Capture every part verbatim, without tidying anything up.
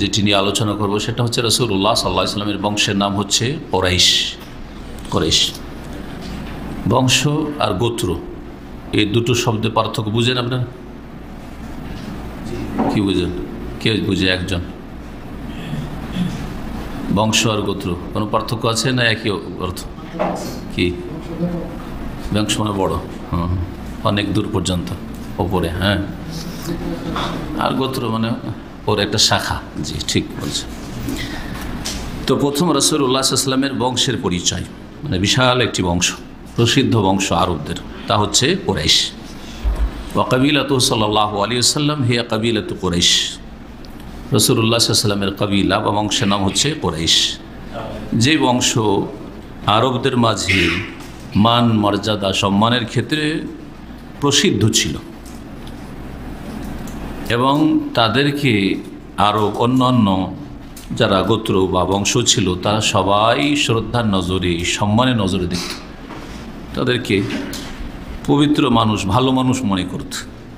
যেটি নিয়ে আলোচনা করব সেটা হচ্ছে রাসূলুল্লাহ সাল্লাল্লাহু আলাইহি ওয়াসাল্লামের বংশের নাম হচ্ছে কুরাইশ। কুরাইশ বংশ আর গোত্র, এই দুটো শব্দের পার্থক্য বুঝেন আপনারা? কি বুঝেন? কে বুঝে? একজন। বংশ আর গোত্র কোনো পার্থক্য আছে না একই অর্থ? কি বংশ মানে বড়, হ্যাঁ, অনেক দূর পর্যন্ত ওপরে, হ্যাঁ, আর গোত্র মানে ওর একটা শাখা। জি, ঠিক বলছে। তো প্রথম রাসূলুল্লাহ সাল্লাল্লাহু আলাইহি ওয়াসাল্লামের বংশের পরিচয়, মানে বিশাল একটি বংশ, প্রসিদ্ধ বংশ আরবদের, তা হচ্ছে কুরাইশ। ওয়া কাবিলাতুহু সাল্লাল্লাহু আলাইহি ওয়াসাল্লাম হিয়া কাবিলাতু কুরাইশ। রাসূলুল্লাহ সাল্লাল্লাহু আলাইহি ওয়াসাল্লামের কাবিলা বা বংশের নাম হচ্ছে কুরাইশ, যে বংশ আরবদের মাঝে মান মর্যাদা সম্মানের ক্ষেত্রে প্রসিদ্ধ ছিল এবং তাদেরকে আরও অন্যান্য যারা গোত্র বা বংশ ছিল তারা সবাই শ্রদ্ধার নজরে, সম্মানের নজরে দেখত, তাদেরকে পবিত্র মানুষ, ভালো মানুষ মনে করত।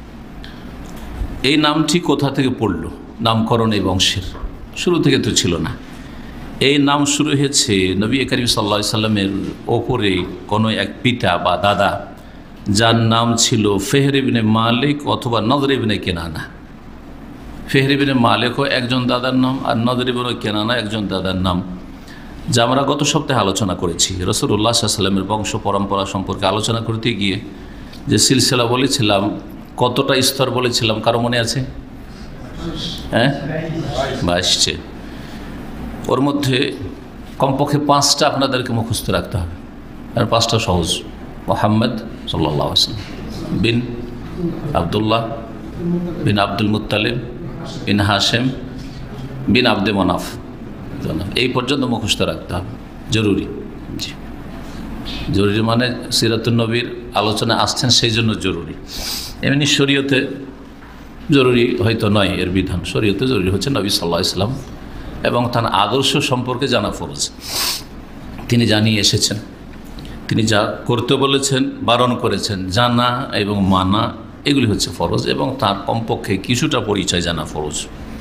এই নামটি কোথা থেকে পড়ল? নামকরণ এই বংশের শুরু থেকে তো ছিল না। এই নাম শুরু হয়েছে নবী করিম সাল্লাল্লাহু আলাইহি সাল্লামের ওপরে কোনো এক পিতা বা দাদা, যার নাম ছিল ফেহর ইবনে মালিক অথবা নদর ইবনে কেনানা। ফেহর ইবনে মালিকও একজন দাদার নাম, আর নদর ইবনে কেনানা একজন দাদার নাম, যা আমরা গত সপ্তাহে আলোচনা করেছি। রাসূলুল্লাহ সাল্লাল্লাহু আলাইহি সাল্লামের বংশ পরম্পরা সম্পর্কে আলোচনা করতে গিয়ে যে সিলসিলা বলেছিলাম, কতটা স্তর বলেছিলাম, কারো মনে আছে? হ্যাঁ, বাইশে। ওর মধ্যে কমপক্ষে পাঁচটা আপনাদেরকে মুখস্থ রাখতে হবে, আর পাঁচটা সহজ। মুহাম্মদ সাল্লাল্লাহু আলাইহি ওয়াসাল্লাম বিন আবদুল্লাহ বিন আব্দুল মুত্তালিব বিন হাশেম বিন আব্দে মনাফ, এই পর্যন্ত মুখস্থ রাখতে হবে, জরুরি। জি, জরুরি মানে সিরাতুন নবীর আলোচনা আসছেন সেই জন্য জরুরি। এমনি শরীয়তে জরুরি হয়তো নয় এর বিধান, শরীয়তে জরুরি হচ্ছে নবী সাল্লাল্লাহু আলাইহি ওয়াসাল্লাম এবং তার আদর্শ সম্পর্কে জানা ফরজ। তিনি জানিয়ে এসেছেন, তিনি যা করতে বলেছেন, বারণ করেছেন, জানা এবং মানা এগুলি হচ্ছে ফরজ, এবং তার কমপক্ষে কিছুটা পরিচয় জানা ফরজ।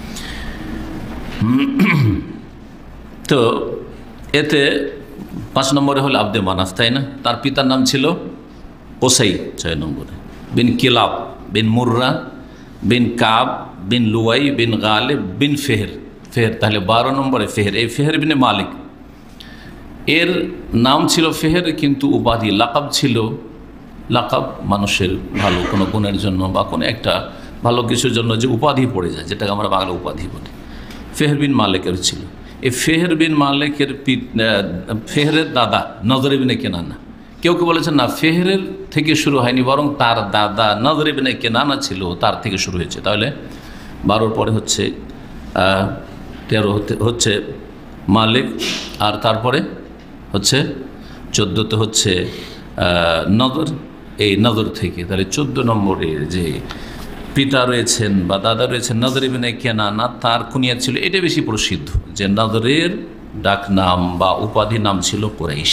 তো এতে পাঁচ নম্বরে হলো আব্দে মানাফ, তাই না? তার পিতার নাম ছিল কোসাই। ছয় নম্বরে বিন কিলাব বিন মুর্রা বিন কাব বিন লুয়াই বিন গালেব বিন ফেহের। ফেহের তাহলে বারো নম্বরে ফেহের। এই ফেহের বিন মালিক, এর নাম ছিল ফেহের, কিন্তু উপাধি লাকাব ছিল। লাকাব মানুষের ভালো কোনো গুণের জন্য বা কোনো একটা ভালো কিছুর জন্য যে উপাধি পড়ে যায়, যেটাকে আমরা বাংলা উপাধি বলি, ফেহের বিন মালিকের ছিল। এই ফেহের বিন মালিকের ফেহেরের দাদা নজর ইবনে কেনানা। কেউ কেউ বলেছেন না, ফেহেরের থেকে শুরু হয়নি, বরং তার দাদা নজর ইবনে কেনানা ছিল, তার থেকে শুরু হয়েছে। তাহলে বারোর পরে হচ্ছে তেরো হচ্ছে মালিক, আর তারপরে হচ্ছে চোদ্দোতে হচ্ছে নজর। এই নজর থেকে তাহলে চোদ্দো নম্বরে যে পিতা রয়েছেন বা দাদা রয়েছেন নজর ইবনে কেনানা, তার কুনিয়াত ছিল, এটা বেশি প্রসিদ্ধ যে নজরের ডাক নাম বা উপাধি নাম ছিল কুরাইশ।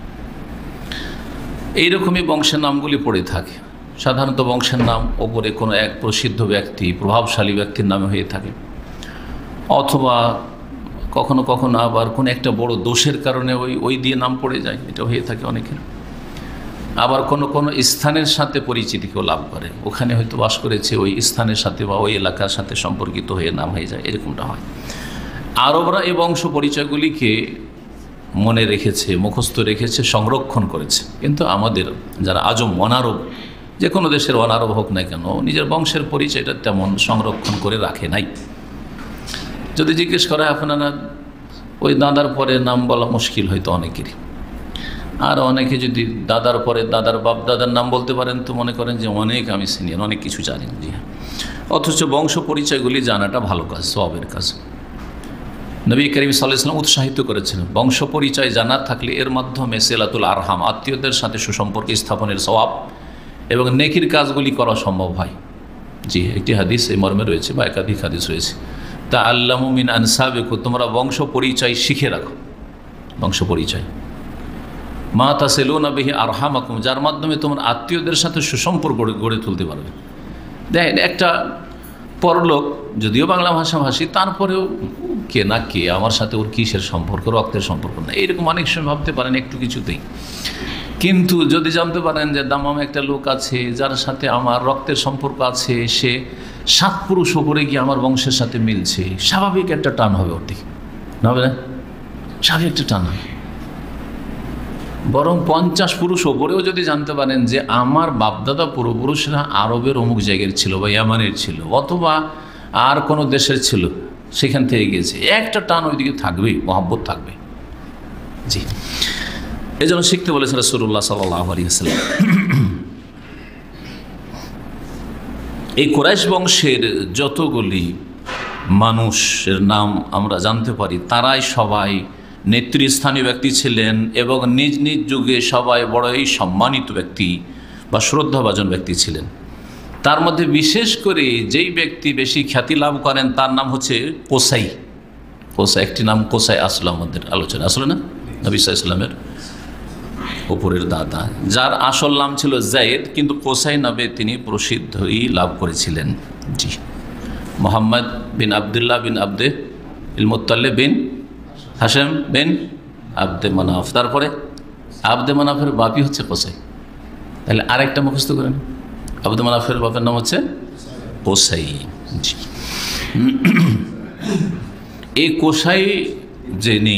এইরকমই বংশের নামগুলি পড়ে থাকে। সাধারণত বংশের নাম ওপরে কোনো এক প্রসিদ্ধ ব্যক্তি, প্রভাবশালী ব্যক্তির নামে হয়ে থাকে, অথবা কখনো কখনো আবার কোনো একটা বড় দোষের কারণে ওই ওই দিয়ে নাম পড়ে যায়, এটা হয়ে থাকে অনেকের। আবার কোনো কোনো স্থানের সাথে পরিচিতি কেউ লাভ করে, ওখানে হয়তো বাস করেছে, ওই স্থানের সাথে বা ওই এলাকার সাথে সম্পর্কিত হয়ে নাম হয়ে যায়, এরকমটা হয়। আরবরা এই বংশ পরিচয়গুলিকে মনে রেখেছে, মুখস্থ রেখেছে, সংরক্ষণ করেছে। কিন্তু আমাদের যারা আজম অনারব, যে কোনো দেশের অনারব হোক না কেন, নিজের বংশের পরিচয়টা তেমন সংরক্ষণ করে রাখে নাই। যদি জিজ্ঞেস করা আপনারা, ওই দাদার পরে নাম বলা মুশকিল হয়তো অনেকেরই, আর অনেকে যদি দাদার পরে দাদার বাপ দাদার নাম বলতে পারেন তো মনে করেন যে অনেক আমি সিনিয়র, অনেক কিছু জানি। জি হ্যাঁ, অথচ বংশ পরিচয়গুলি জানাটা ভালো কাজ, সওয়াবের কাজ। নবী করিম সাল্লাল্লাহু আলাইহি ওয়াসাল্লাম উৎসাহিত করেছেন, বংশ পরিচয় জানা থাকলে এর মাধ্যমে সিলাতুল আরহাম, আত্মীয়দের সাথে সুসম্পর্ক স্থাপনের সওয়াব এবং নেকির কাজগুলি করা সম্ভব হয়। জি, একটি হাদিস এই মর্মে রয়েছে বা একাধিক হাদিস রয়েছে, তাআল্লামু মিন আনসাবিকুম, তোমরা বংশ পরিচয় শিখে রাখো। বংশ পরিচয় মা তাসিলুনা বিহি আরহামাকুম, যার মাধ্যমে তোমার আত্মীয়দের সাথে সুসম্পর্ক গড়ে তুলতে পারবে। দেখেন, একটা পরলোক যদিও বাংলা ভাষাভাষী, তারপরেও কে না কে, আমার সাথে ওর কিসের সম্পর্ক, রক্তের সম্পর্ক না, এইরকম অনেক সময় ভাবতে পারেন একটু কিছুতেই। কিন্তু যদি জানতে পারেন যে দাম্মামে একটা লোক আছে যার সাথে আমার রক্তের সম্পর্ক আছে, সে সাত পুরুষ ওপরে গিয়ে আমার বংশের সাথে মিলছে, স্বাভাবিক একটা টান হবে ওর দিকে, না হবে না? স্বাভাবিক একটা টান হবে। বরং পঞ্চাশ পুরুষ ওপরেও যদি জানতে পারেন যে আমার বাপদাদা পূর্বপুরুষরা আরবের অমুক জায়গার ছিল বা ইয়ামানের ছিল অথবা আর কোনো দেশের ছিল, সেখান থেকে গিয়েছে, একটা টান ওইদিকে থাকবেই, মহব্বত থাকবে। জি, এই জন্য শিখতে বলেছে রাসূলুল্লাহ সাল্লাল্লাহু আলাইহি ওয়াসাল্লাম। এই কুরাইশ বংশের যতগুলি মানুষের নাম আমরা জানতে পারি, তারাই সবাই নেতৃস্থানীয় ব্যক্তি ছিলেন এবং নিজ নিজ যুগে সবাই বড়ই সম্মানিত ব্যক্তি বা শ্রদ্ধাভাজন ব্যক্তি ছিলেন। তার মধ্যে বিশেষ করে যেই ব্যক্তি বেশি খ্যাতি লাভ করেন তার নাম হচ্ছে কোসাই। কোসাই, একটি নাম কোসাই আসলো আমাদের আলোচনা, আসলো না? নবী সাল্লাল্লাহু আলাইহি ওয়াসাল্লামের উপরের দাদা, যার আসল নাম ছিল যায়েদ, কিন্তু কোসাই নামে তিনি প্রসিদ্ধই লাভ করেছিলেন। জি, মোহাম্মদ বিন আবদুল্লাহ বিন আব্দে ইল মুত্তালিব বিন হাশেম বিন আব্দে মানাফ, তারপরে আব্দে মানাফের বাপই হচ্ছে কোসাই। তাহলে আরেকটা মুখস্থ করেন, আব্দে মানাফের বাপের নাম হচ্ছে কোসাই। জি, এই কোসাই যিনি,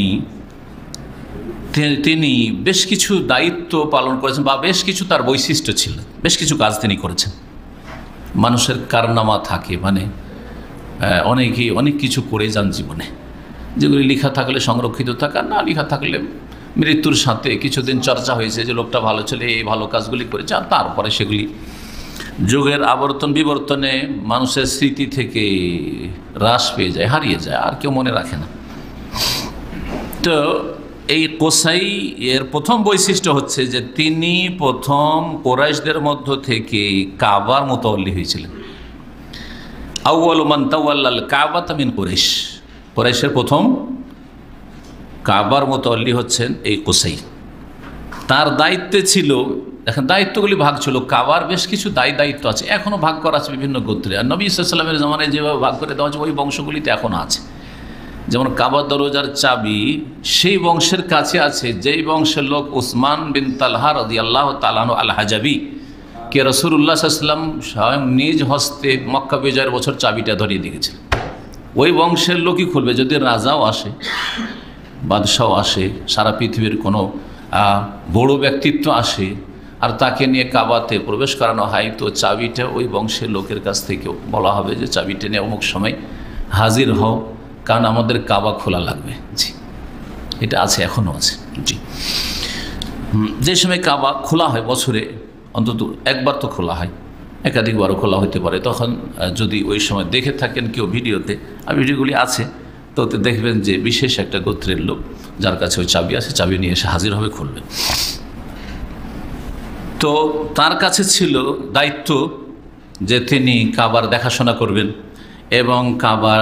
তিনি বেশ কিছু দায়িত্ব পালন করেছেন বা বেশ কিছু তার বৈশিষ্ট্য ছিল, বেশ কিছু কাজ তিনি করেছেন। মানুষের কারনামা থাকে, মানে অনেকেই অনেক কিছু করে যান জীবনে, যেগুলি লেখা থাকলে সংরক্ষিত থাকে, আর না লেখা থাকলে মৃত্যুর সাথে কিছুদিন চর্চা হয়েছে যে লোকটা ভালো ছিল, এই ভালো কাজগুলি করেছে, আর তারপরে সেগুলি যুগের আবর্তন বিবর্তনে মানুষের স্মৃতি থেকে হ্রাস পেয়ে যায়, হারিয়ে যায়, আর কেউ মনে রাখে না। তো এই কোসাই এর প্রথম বৈশিষ্ট্য হচ্ছে যে তিনি প্রথম কুরাইশদের মধ্য থেকে কাবার মুতাওয়াল্লি হয়েছিলেন। আউয়ালু মান তাওয়াল্লাল কাবাতা মিন কুরাইশ, কুরাইশের প্রথম কাবার মুতাওয়াল্লি হচ্ছেন এই কোসাই। তার দায়িত্বে ছিল, দেখেন দায়িত্বগুলি ভাগ ছিল, কাবার বেশ কিছু দায়ী দায়িত্ব আছে, এখনও ভাগ করা আছে বিভিন্ন গোত্রে, আর নবী সাল্লাল্লাহু আলাইহি ওয়াসাল্লামের জামানায় যেভাবে ভাগ করে দেওয়া আছে ওই বংশগুলিতে এখনও আছে। যেমন কাবা দরজার চাবি সেই বংশের কাছে আছে যেই বংশের লোক উসমান বিন তালহা রাদিয়াল্লাহু তাআলা আনহু আল হাজাবি কে রাসূলুল্লাহ সাল্লাল্লাহু আলাইহি ওয়াসাল্লাম স্বয়ং নিজ হস্তে মক্কা বিজয়ের বছর চাবিটা ধরিয়ে দিয়েছিলেন। ওই বংশের লোকই খুলবে, যদি রাজাও আসে, বাদশাও আসে, সারা পৃথিবীর কোনো বড় ব্যক্তিত্ব আসে আর তাকে নিয়ে কাবাতে প্রবেশ করানো হয়, তো চাবিটা ওই বংশের লোকের কাছ থেকে বলা হবে যে চাবিটা নিয়ে অমুক সময় হাজির হও, কারণ আমাদের কাবা খোলা লাগবে। জি, এটা আছে, এখনও আছে। জি, যে সময় কাবা খোলা হয় বছরে অন্তত একবার তো খোলা হয়, একাধিকবারও খোলা হতে পারে, তখন যদি ওই সময় দেখে থাকেন কেউ ভিডিওতে, আর ভিডিওগুলি আছে, তো দেখবেন যে বিশেষ একটা গোত্রের লোক যার কাছে ওই চাবি আছে, চাবি নিয়ে এসে হাজির হবে, খুলবে। তো তার কাছে ছিল দায়িত্ব যে তিনি কাবার দেখাশোনা করবেন এবং কাবার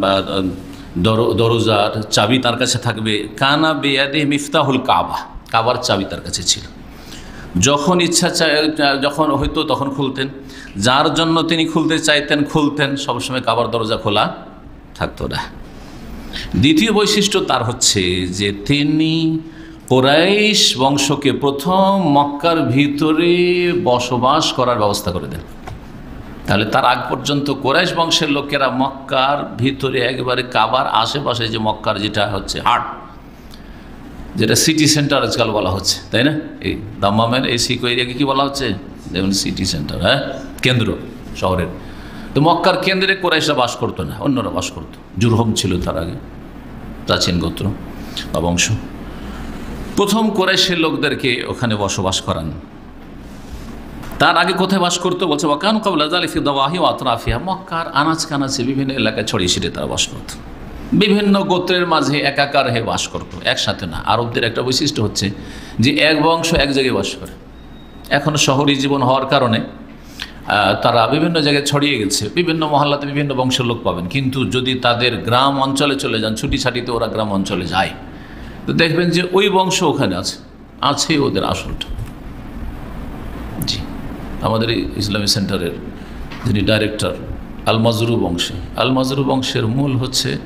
দরজার চাবি তার কাছে থাকবে। কানা বেয়াদে মিফতাহুল কাবা, কাবার চাবি তার কাছে ছিল, যখন ইচ্ছা যখন হয়তো তখন খুলতেন, যার জন্য তিনি খুলতে চাইতেন খুলতেন, সবসময় কাবার দরজা খোলা থাকতো না। দ্বিতীয় বৈশিষ্ট্য তার হচ্ছে যে তিনি কুরাইশ বংশকে প্রথম মক্কার ভিতরে বসবাস করার ব্যবস্থা করে দেন। তাহলে তার আগ পর্যন্ত কুরাইশ বংশের লোকেরা মক্কার ভিতরে একেবারে কাবার আশেপাশে, যে মক্কার যেটা হচ্ছে হাট, যেটা সিটি সেন্টার আজকাল বলা হচ্ছে, তাই না? এই দাম্মামের এই সিকো এরিয়াকে কী বলা হচ্ছে? যেমন সিটি সেন্টার, হ্যাঁ, কেন্দ্র শহরের। তো মক্কার কেন্দ্রে কুরাইশরা বাস করতো না, অন্যরা বাস করতো। জুরহুম ছিল তার আগে প্রাচীন গোত্র বা বংশ। প্রথম কুরাইশের লোকদেরকে ওখানে বসবাস করান। তার আগে কোথায় বাস করতো বলছে, ওয়াকান কাবলা যালিকা ফি দাওয়াহি ওয়া আতরাফিহা, মক্কার আনাজ কানাচে বিভিন্ন এলাকায় ছড়িয়ে ছিটিয়ে তারা বাস করত, বিভিন্ন গোত্রের মাঝে একাকার হয়ে বাস করতো, একসাথে না। আরবদের একটা বৈশিষ্ট্য হচ্ছে যে এক বংশ এক জায়গায় বাস করে। এখন শহরী জীবন হওয়ার কারণে তারা বিভিন্ন জায়গায় ছড়িয়ে গেছে, বিভিন্ন মহল্লাতে বিভিন্ন বংশের লোক পাবেন, কিন্তু যদি তাদের গ্রাম অঞ্চলে চলে যান, ছুটি ছাটিতে ওরা গ্রাম অঞ্চলে যায়, তো দেখবেন যে ওই বংশ ওখানে আছে, আছে ওদের আসলটা। জি, আমাদের এই ইসলামী সেন্টারের যিনি ডাইরেক্টর, আল মাজরু বংশে, আল মাজরু বংশের মূল হচ্ছে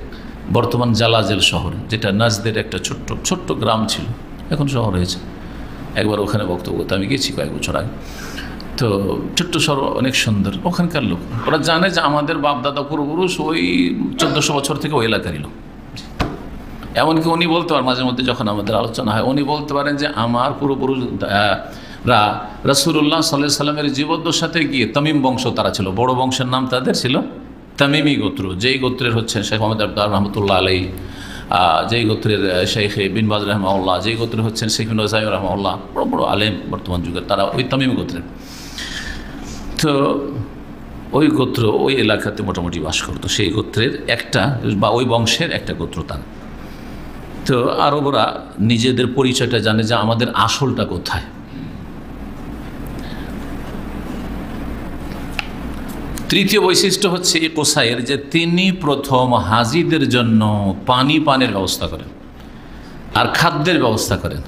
বর্তমান জালাজেল শহর, যেটা নাজদের একটা ছোট্ট ছোট্ট গ্রাম ছিল, এখন শহর হয়েছে। একবার ওখানে বক্তব্য করতে আমি গেছি কয়েক বছর আগে। তো ছোট্ট শহর, অনেক সুন্দর। ওখানকার লোক ওরা জানে যে আমাদের বাপদাদা পূর্বপুরুষ ওই চোদ্দোশো বছর থেকে ওই এলাকারই লোক। এমনকি উনি বলতে পারেন, মাঝে মধ্যে যখন আমাদের আলোচনা হয়, উনি বলতে পারেন যে আমার পূর্বপুরুষরা রাসূলুল্লাহ সাল্লাল্লাহু আলাইহি সাল্লামের জীবদ্দশাতে গিয়ে তামিম বংশ তারা ছিল, বড় বংশের নাম তাদের ছিল তামিমি গোত্র। যেই গোত্রের হচ্ছেন শেখ মোহাম্মদ আবদুল্লাহ রহমতুল্লাহ আলাই, যেই গোত্রের শেখ বিন বাজ রহমাউল্লাহ, যেই গোত্রের হচ্ছেন শেখ বিন ওসাইম রহমাউল্লাহ, বড় বড় আলেম বর্তমান যুগের, তারা ওই তামিমি গোত্রের। তো ওই গোত্র ওই এলাকাতে মোটামুটি বাস করতো, সেই গোত্রের একটা বা ওই বংশের একটা গোত্র তার। তো আরবরা নিজেদের পরিচয়টা জানে যে আমাদের আসলটা কোথায়। তৃতীয় বৈশিষ্ট্য হচ্ছে এই কোসাইয়ের যে তিনি প্রথম হাজিদের জন্য পানি পানের ব্যবস্থা করেন আর খাদ্যের ব্যবস্থা করেন।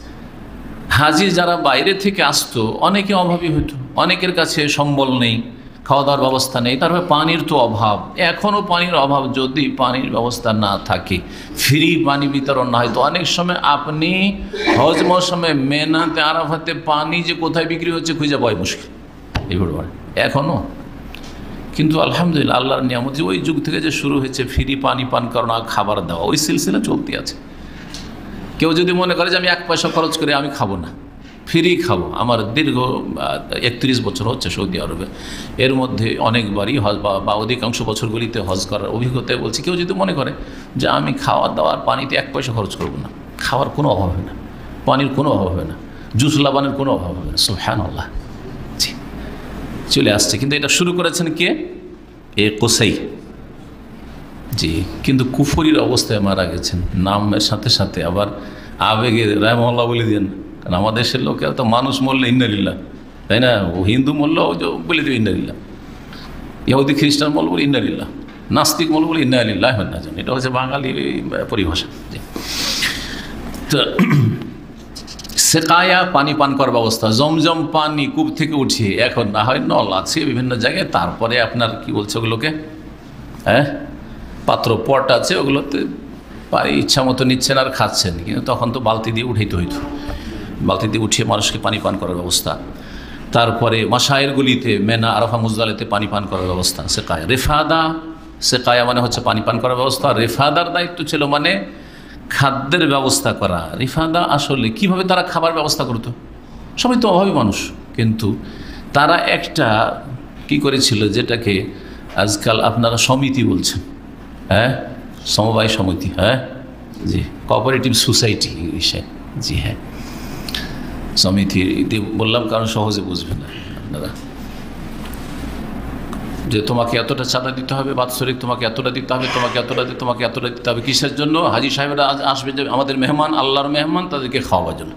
হাজি যারা বাইরে থেকে আসতো অনেকে অভাবী হইতো, অনেকের কাছে সম্বল নেই, খাওয়া দাওয়ার ব্যবস্থা নেই, তারপরে পানির তো অভাব, এখনও পানির অভাব। যদি পানির ব্যবস্থা না থাকে, ফ্রি পানি বিতরণ না হয়, তো অনেক সময় আপনি হজ মৌসুমে মেনাতে আরাফাতে পানি যে কোথায় বিক্রি হচ্ছে খুঁজে পাওয়াই মুশকিল এইভাবে এখনও। কিন্তু আলহামদুলিল্লাহ আল্লাহর নিয়ামত যে ওই যুগ থেকে যে শুরু হয়েছে ফ্রি পানি পান করানো, খাবার দেওয়া, ওই সিলসিলা চলতে আছে। কেউ যদি মনে করে যে আমি এক পয়সা খরচ করে আমি খাবো না, ফ্রি খাবো, আমার দীর্ঘ একত্রিশ বছর হচ্ছে সৌদি আরবে, এর মধ্যে অনেকবারই হজ বা অধিকাংশ বছরগুলিতে হজ করার অভিজ্ঞতায় বলছি, কেউ যদি মনে করে যে আমি খাওয়া দাওয়ার পানিতে এক পয়সা খরচ করবো না, খাওয়ার কোনো অভাব হবে না, পানির কোনো অভাব হবে না, জুস লাবানের কোনো অভাব হবে না, সুবহানাল্লাহ, জি চলে আসছে। কিন্তু এটা শুরু করেছেন কে? এ কোসাই, জি। কিন্তু কুফরির অবস্থায় মারা গেছেন, নামের সাথে সাথে আবার আবেগে রাহমাহুল্লাহ বলে দেন। কারণ আমাদের দেশের লোকেরা তো মানুষ মরলে ইন্নালিল্লাহ, তাই না? ও হিন্দু মরলেও বলে দেবে ইন্নালিল্লাহ, ইহুদি খ্রিস্টান মরল বলে ইন্নালিল্লাহ, নাস্তিক মরল বলে ইন্নালিল্লাহ না জানি, এটা হচ্ছে বাঙালি পরিভাষা। তো সেকায়া পানি পান করার ব্যবস্থা, জমজম পানি কূপ থেকে উঠিয়ে, এখন না হয় নল আছে বিভিন্ন জায়গায়, তারপরে আপনার কি বলছে ওগুলোকে, হ্যাঁ পাত্র পট আছে, ওগুলোতে পানি ইচ্ছা মতো নিচ্ছেন আর খাচ্ছেন। কিন্তু তখন তো বালতি দিয়ে উঠাইতে হইতো, বালতি দিয়ে উঠিয়ে মানুষকে পানি পান করার ব্যবস্থা। তারপরে মাশায়ের গুলিতে, মেনা আরাফা মুজদালিতে পানি পান করার ব্যবস্থা, সেকায়া। রেফাদা, সেকায়া মানে হচ্ছে পানি পান করার ব্যবস্থা। রেফাদার দায়িত্ব ছিল মানে খাদ্যের ব্যবস্থা করা। রিফাদা আসলে কিভাবে তারা খাবার ব্যবস্থা করত, সবাই তো অভাবী মানুষ, কিন্তু তারা একটা কি করেছিল, যেটাকে আজকাল আপনারা সমিতি বলছেন, হ্যাঁ সমবায় সমিতি, হ্যাঁ জি, কোঅপারেটিভ সোসাইটি বিষয়, জি হ্যাঁ সমিতি বললাম কারণ সহজে বুঝবেন না আপনারা, যে তোমাকে এতটা চাঁদা দিতে হবে, বাৎসরিক তোমাকে এতটা দিতে হবে, তোমাকে এতটা দিতে তোমাকে এতটা দিতে হবে। কিসের জন্য? হাজি সাহেবরা আসবে যে আমাদের মেহমান, আল্লাহর মেহমান, তাদেরকে খাওয়াবার জন্য।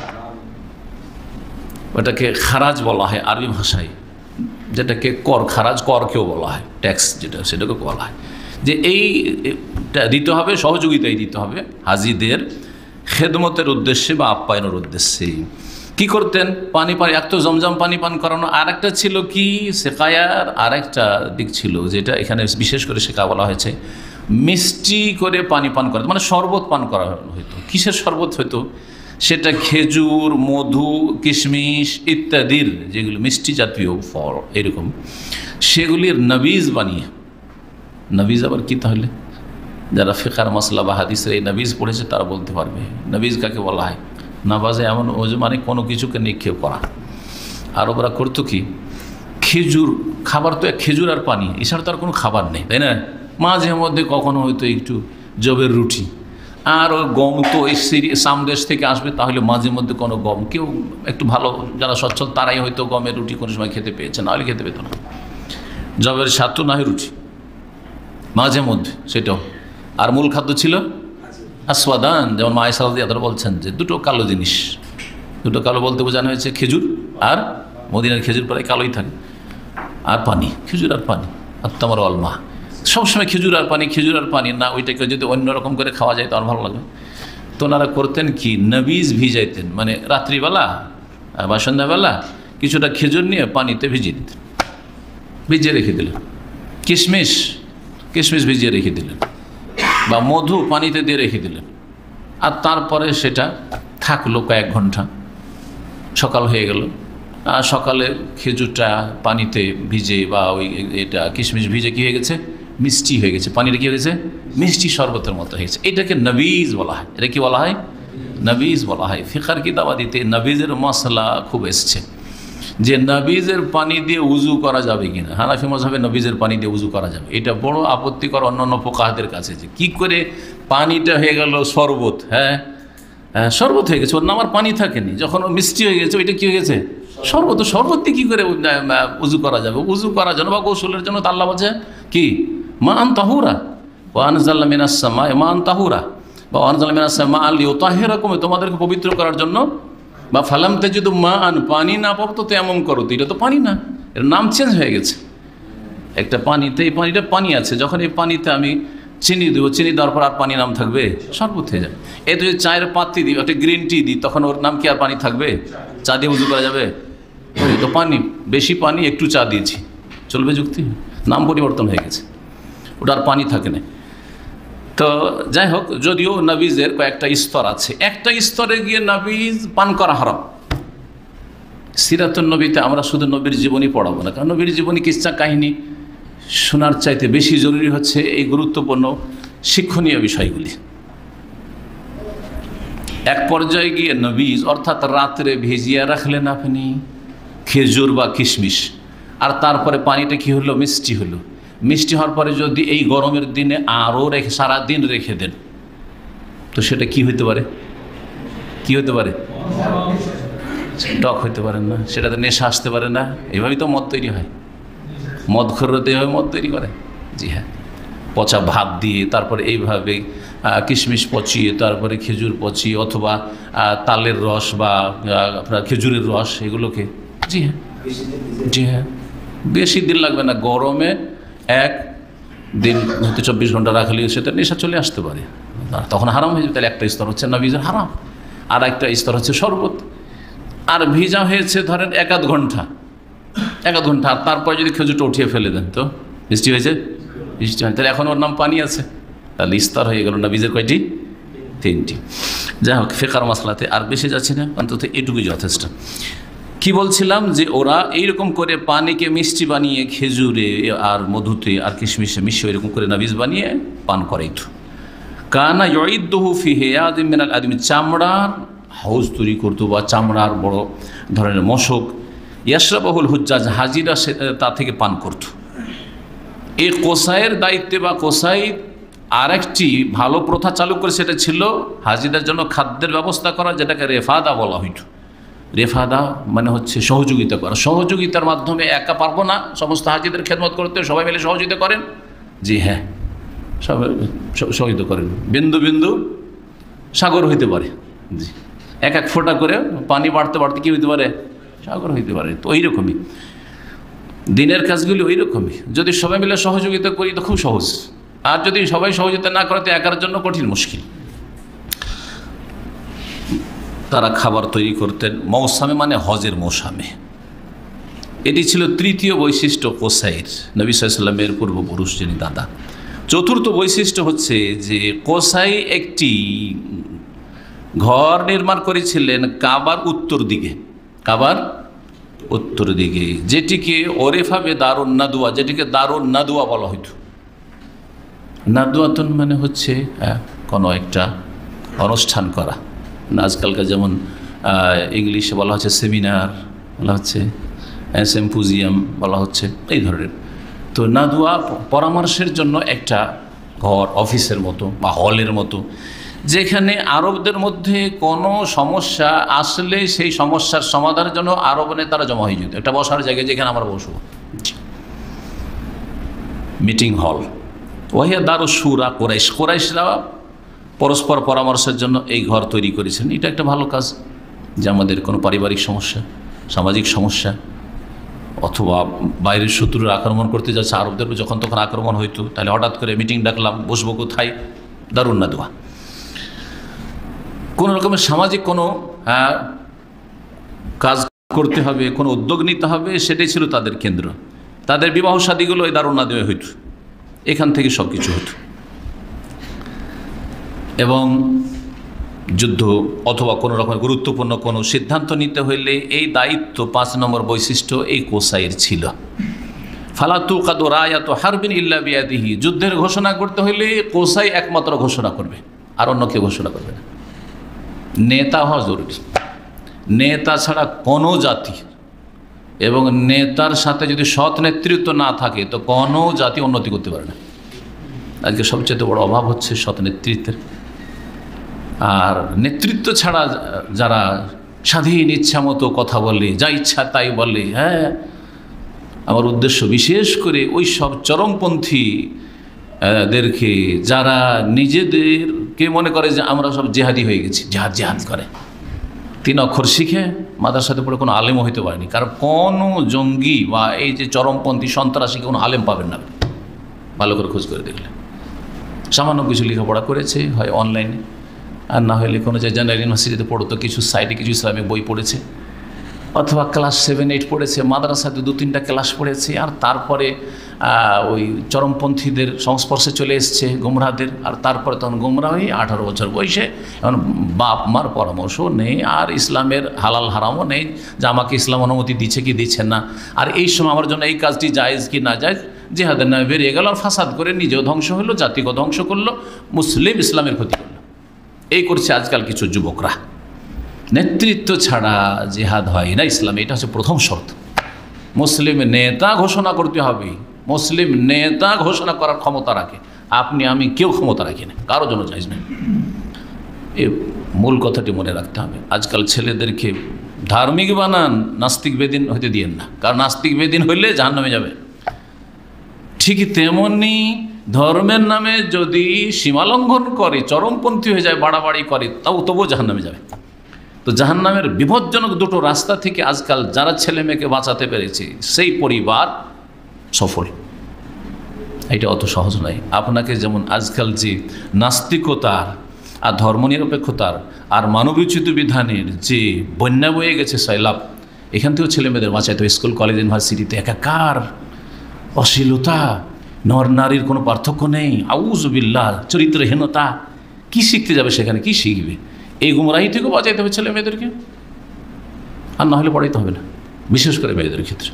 ওটাকে খারাজ বলা হয় আরবি ভাষায়, যেটাকে কর, খারাজ করকেও বলা হয়, ট্যাক্স যেটা, সেটাকে বলা হয় যে এইটা দিতে হবে, সহযোগিতাই দিতে হবে হাজিদের খেদমতের উদ্দেশ্যে বা আপ্যায়নের উদ্দেশ্যে। কি করতেন? পানি পানি, এক তো জমজম পানি পান করানো, আর একটা ছিল কি সেকায়ার আর একটা দিক ছিল, যেটা এখানে বিশেষ করে শেখা বলা হয়েছে, মিষ্টি করে পানি পান করা, মানে শরবত পান করা হইতো। কিসের শরবত হইতো? সেটা খেজুর, মধু, কিশমিশ ইত্যাদির যেগুলো মিষ্টি জাতীয় ফল এরকম, সেগুলির নবীজ বানিয়ে। নবীজ আবার কি? তাহলে যারা ফিকার মাসলা বা হাদিসের এই নবীজ পড়েছে তারা বলতে পারবে নবীজ কাকে বলা হয়। নামাজে এমন ওজু মানে কোনো কিছুকে নিক্ষেপ করা। আর ওরা করতো কি, খেজুর খাবার তো এক খেজুর আর পানি, এছাড়া তো আর কোনো খাবার নেই, তাই না? মাঝে মধ্যে কখনো হয়তো একটু জবের রুটি, আর গম তো এই সামদেশ থেকে আসবে, তাহলে মাঝে মধ্যে কোনো গম, কেউ একটু ভালো যারা সচ্ছল তারাই হয়তো গমের রুটি কোনো সময় খেতে পেয়েছে, নাহলে খেতে পেত না। জবের স্বাদ তো না হয় রুটি মাঝে মধ্যে, সেটাও। আর মূল খাদ্য ছিল আসওয়াদান, যেমন মা আয়েশা রাদিয়াল্লাহু আনহা বলছেন যে দুটো কালো জিনিস, দুটো কালো বলতে বোঝানো হয়েছে খেজুর আর, মদিনার খেজুর প্রায় কালোই থাকে, আর পানি, খেজুর আর পানি, আর তামার ওয়াল মা, সবসময় খেজুর আর পানি, খেজুর আর পানি। না ওইটাকে যদি অন্যরকম করে খাওয়া যায় তো আর ভালো লাগবে। তো ওনারা করতেন কি, নবীজ ভিজাইতেন, মানে রাত্রিবেলা বা সন্ধ্যাবেলা কিছুটা খেজুর নিয়ে পানিতে ভিজিয়ে দিতেন, ভিজিয়ে রেখে দিলেন। কিশমিশ কিশমিশ ভিজিয়ে রেখে দিলেন, বা মধু পানিতে দিয়ে রেখে দিলেন, আর তারপরে সেটা থাকলো কয়েক ঘন্টা, সকাল হয়ে গেল, আর সকালে খেজুরটা পানিতে ভিজে বা ওই এটা কিশমিশ ভিজে কী হয়ে গেছে, মিষ্টি হয়ে গেছে, পানিটা কী হয়ে গেছে, মিষ্টি শরবতের মতো হয়ে গেছে। এটাকে নবীজ বলা হয়। এটা কি বলা হয়? নবীজ বলা হয়। ফিকার কিতাবাদিতে নবীজের মশলা খুব এসছে যে নবীজের পানি দিয়ে উজু করা যাবে কিনা। হানাফি মাযহাবে নবীজের পানি দিয়ে উজু করা যাবে। এটা বড় আপত্তিকর অন্য অন্য ফুকাহাদের কাছে, যে কী করে পানিটা হয়ে গেল শরবত। হ্যাঁ হ্যাঁ শরবত হয়ে গেছে, ওর নাম আর পানি থাকেনি, যখন ও মিষ্টি হয়ে গেছে ওইটা কী হয়ে গেছে, শরবত। শরবত দিয়ে কী করে উজু করা যাবে? উজু করার জন্য বা গোসলের জন্য তো আল্লাহ বলছে কি, মা আন তাহুরা ওয়া আনজালনা মিনাস সামাই মা আন তাহুরা, বা আনজালনা মিনাস সামাই লিউতাহিরাকুম, তোমাদেরকে পবিত্র করার জন্য, বা ফালাম তাজিদু মা আন, পানি না পাবো তো তেমন করো, তো এটা তো পানি না, এর নাম চেঞ্জ হয়ে গেছে। একটা পানিতে, এই পানিটা পানি আছে, যখন এই পানিতে আমি চিনি দেবো, চিনি দেওয়ার পর আর পানি নাম থাকবে, শরবত হয়ে যাবে। এই তো চায়ের পাত্তি দিই, একটা গ্রিন টি দিই, তখন ওর নাম কি আর পানি থাকবে? চা দিয়ে উজু করা যাবে? তো পানি, বেশি পানি একটু চা দিয়েছি, চলবে যুক্তি? নাম পরিবর্তন হয়ে গেছে, ওটা আর পানি থাকে না। তো যাই হোক, যদিও নবীজের কয়েকটা স্তর আছে, একটা স্তরে গিয়ে নবীজ পান করা হারাম। সিরাতুন নবীতে আমরা শুধু নবীর জীবনী পড়াবো না, কারণ নবীর জীবনী কিচ্ছা কাহিনী শোনার চাইতে বেশি জরুরি হচ্ছে এই গুরুত্বপূর্ণ শিক্ষণীয় বিষয়গুলি। এক পর্যায়ে গিয়ে নবীজ, অর্থাৎ রাত্রে ভিজিয়ে রাখলেন আপনি খেজুর বা কিশমিশ, আর তারপরে পানিটা কি হলো, মিষ্টি হলো। মিষ্টি হওয়ার পরে যদি এই গরমের দিনে আরও রেখে সারা দিন রেখে দেন, তো সেটা কি হইতে পারে, কি হতে পারে, টক হইতে পারে না, সেটাতে নেশা আসতে পারে না। এভাবেই তো মদ তৈরি হয়, মদ খরতে এভাবে মদ তৈরি করে। জি হ্যাঁ, পচা ভাত দিয়ে, তারপরে এইভাবে কিশমিশ পচিয়ে, তারপরে খেজুর পচিয়ে, অথবা তালের রস বা আপনার খেজুরের রস, এগুলোকে। জি হ্যাঁ, জি হ্যাঁ, বেশি দিন লাগবে না, গরমে এক দিন হতে চব্বিশ ঘন্টা রাখলে সেটা নেশা চলে আসতে পারে, তখন হারাম হয়ে যাবে। তাহলে একটা স্তর হচ্ছে নবীজের হারাম, আর একটা স্তর হচ্ছে শরবত। আর ভিজা হয়েছে ধরেন এক আধ ঘন্টা, এক আধ ঘন্টা, আর তারপরে যদি খেজুরটা উঠিয়ে ফেলে দেন, তো মিষ্টি হয়েছে, মিষ্টি হয়, তাহলে এখন ওর নাম পানি আছে, তাহলে স্তর হয়ে গেল নবীজের কয়টি, তিনটি। যাই হোক, ফিকার মাসলাতে আর বেশি যাচ্ছি না, অন্তত এটুকুই যথেষ্ট। কি বলছিলাম, যে ওরা এইরকম করে পানিকে মিষ্টি বানিয়ে খেজুরে আর মধুতে আর কিশমিশে মিশিয়ে এরকম করে নবীজ বানিয়ে পান করাইত। কানা ইউইদ্দুহু ফি হিয়াদিন মিনাল আদমি, চামড়ার হাউজ তৈরি করতো বা চামড়ার বড় ধরনের মশক, ইয়াশরাবুল হুজ্জাজ, হাজিরা তা থেকে পান করত। এই কোসাইয়ের দায়িত্বে বা কোসাই আর একটি ভালো প্রথা চালু করে, সেটা ছিল হাজিদের জন্য খাদ্যের ব্যবস্থা করা, যেটাকে রেফাদা বলা হইত। রেফাদা মানে হচ্ছে সহযোগিতা করা। সহযোগিতার মাধ্যমে একা পারবো না সমস্ত হাজিদের খেদমত করতে, সবাই মিলে সহযোগিতা করেন। জি হ্যাঁ, সবাই সহযোগিতা করেন, বিন্দু বিন্দু সাগর হইতে পারে। জি, এক এক ফোঁটা করে পানি বাড়তে বাড়তে কী হইতে পারে, সাগর হইতে পারে। তো ওই রকমই দিনের কাজগুলি, ওই রকমই। যদি সবাই মিলে সহযোগিতা করি তো খুব সহজ, আর যদি সবাই সহযোগিতা না করে তো একার জন্য কঠিন, মুশকিল। তারা খাবার তৈরি করতেন মৌসামে, মানে হজের মৌসামে। এটি ছিল তৃতীয় বৈশিষ্ট্য কোসাইর, নবী সাল্লাল্লাহু আলাইহি ওয়াসাল্লামের পূর্বপুরুষ যিনি দাদা। চতুর্থ বৈশিষ্ট্য হচ্ছে যে কোসাই একটি ঘর নির্মাণ করেছিলেন কাবার উত্তর দিকে, কাবার উত্তর দিকে, যেটিকে ওরেফাবে দারুন নাদুয়া, যেটিকে দারুন নাদুয়া বলা হইত। নাদুয়াতন মানে হচ্ছে কোনো একটা অনুষ্ঠান করা, না আজকালকার যেমন ইংলিশে বলা হচ্ছে সেমিনার, বলা হচ্ছে সিম্পোজিয়াম, বলা হচ্ছে এই ধরনের। তো নাদুয়া পরামর্শের জন্য একটা ঘর, অফিসের মতো বা হলের মতো, যেখানে আরবদের মধ্যে কোনো সমস্যা আসলে সেই সমস্যার সমাধানের জন্য আরব নেতারা জমা হয়ে যেত। একটা বসার জায়গায় যেখানে আমরা বসবো, মিটিং হল। ওয়াহিয়া দারুস শুরা কোরাইশ, কোরাইশরা পরস্পর পরামর্শের জন্য এই ঘর তৈরি করেছেন। এটা একটা ভালো কাজ, যে আমাদের কোনো পারিবারিক সমস্যা, সামাজিক সমস্যা, অথবা বাইরের শত্রুরা আক্রমণ করতে যাচ্ছে আরবদের, যখন তখন আক্রমণ হইতো, তাহলে হঠাৎ করে মিটিং ডাকলাম, বসবো কোথায়, দারুন নাদুয়া। কোনো রকমের সামাজিক কোনো কাজ করতে হবে, কোনো উদ্যোগ নিতে হবে, সেটাই ছিল তাদের কেন্দ্র। তাদের বিবাহ শাদীগুলো এই দারুন নাদুয়া হইত, এখান থেকে সব কিছু হতো। এবং যুদ্ধ অথবা কোনো রকমের গুরুত্বপূর্ণ কোনো সিদ্ধান্ত নিতে হইলে এই দায়িত্ব পাঁচ নম্বর বৈশিষ্ট্য এই কোসাইয়ের ছিল। ফালাতু কাদু রায়াত হারবিন ইল্লা বিয়াদিহি, যুদ্ধের ঘোষণা করতে হইলে কোসাই একমাত্র ঘোষণা করবে, আর অন্য কেউ ঘোষণা করবে না। নেতা হওয়া জরুরি। নেতা ছাড়া কোনো জাতি এবং নেতার সাথে যদি সৎ নেতৃত্ব না থাকে তো কোনো জাতি উন্নতি করতে পারে না। আজকে সবচেয়ে বড় অভাব হচ্ছে সৎ নেতৃত্বের। আর নেতৃত্ব ছাড়া যারা স্বাধীন ইচ্ছা মতো কথা বলে, যা ইচ্ছা তাই বলে, হ্যাঁ, আমার উদ্দেশ্য বিশেষ করে ওই সব চরমপন্থী দেরকে যারা নিজেদেরকে মনে করে যে আমরা সব জেহাদি হয়ে গেছি, জেহাদ জেহাদ করে, তিন অক্ষর শিখে মাদ্রাসাতে পড়ে কোনো আলেমও হইতে পারেনি। কারণ কোনো জঙ্গি বা এই যে চরমপন্থী সন্ত্রাসীকে কোনো আলেম পাবেন না, ভালো করে খোঁজ করে দেখলে। সামান্য কিছু লেখাপড়া করেছে, হয় অনলাইনে, আর না হলে কোনো যে জেনারেল ইউনিভার্সিটিতে পড়তো, কিছু সাইডে কিছু ইসলামিক বই পড়েছে, অথবা ক্লাস সেভেন এইট পড়েছে, মাদ্রাসাতে দু তিনটা ক্লাস পড়েছে, আর তারপরে ওই চরমপন্থীদের সংস্পর্শে চলে এসছে, গোমরাহদের, আর তারপরে তখন গোমরাহ হয়ে আঠারো বছর বয়সে এখন বাপ মার পরামর্শ নেই, আর ইসলামের হালাল হারামও নেই যে আমাকে ইসলাম অনুমতি দিচ্ছে কি দিচ্ছে না, আর এই সময় আমার জন্য এই কাজটি জায়েজ কি না জায়েজ, জিহাদের নামে বেরিয়ে গেল, আর ফাসাদ করে নিজেও ধ্বংস হলো, জাতিকে ধ্বংস করলো, মুসলিম ইসলামের ক্ষতি করলো। এই করছে আজকাল কিছু যুবকরা। নেতৃত্ব ছাড়া জিহাদ হয় না ইসলামে, এটা হচ্ছে প্রথম শর্ত। মুসলিম নেতা ঘোষণা করতে হবে, মুসলিম নেতা ঘোষণা করার ক্ষমতা রাখে, আপনি আমি কেউ ক্ষমতা রাখি না, কারোর জন্য জায়েজ নেই। এই মূল কথাটি মনে রাখতে হবে। আজকাল ছেলেদেরকে ধার্মিক বানান, নাস্তিক বেদিন হইতে দিয়েন না, কারণ নাস্তিক বেদিন হইলে জাহান্নামে যাবে। ঠিক তেমনি ধর্মের নামে যদি সীমালঙ্ঘন করে, চরমপন্থী হয়ে যায়, বাড়াবাড়ি করে, তাও তবুও জাহান্নামে যাবে। তো জাহান্নামের বিপজ্জনক দুটো রাস্তা থেকে আজকাল যারা ছেলে মেয়েকে বাঁচাতে পেরেছে সেই পরিবার সফল। এটা অত সহজ নয়। আপনাকে যেমন আজকাল যে নাস্তিকতার আর ধর্মনিরপেক্ষতার আর মানবোচিত বিধানের যে বন্যা বয়ে গেছে সয়লাভ, এখান থেকেও ছেলে মেয়েদের বাঁচাইতে হবে। স্কুল কলেজ ইউনিভার্সিটিতে একাকার অশ্লীলতা, নর নারীর কোনো পার্থক্য নেই, আউযু বিল্লাহ, চরিত্রহীনতা, কি শিখতে যাবে সেখানে, কি শিখবে? এই গুমরাহি থেকেও বাঁচাইতে হবে ছেলে মেয়েদেরকে, আর না হলে পড়াইতে হবে না, বিশেষ করে মেয়েদের ক্ষেত্রে।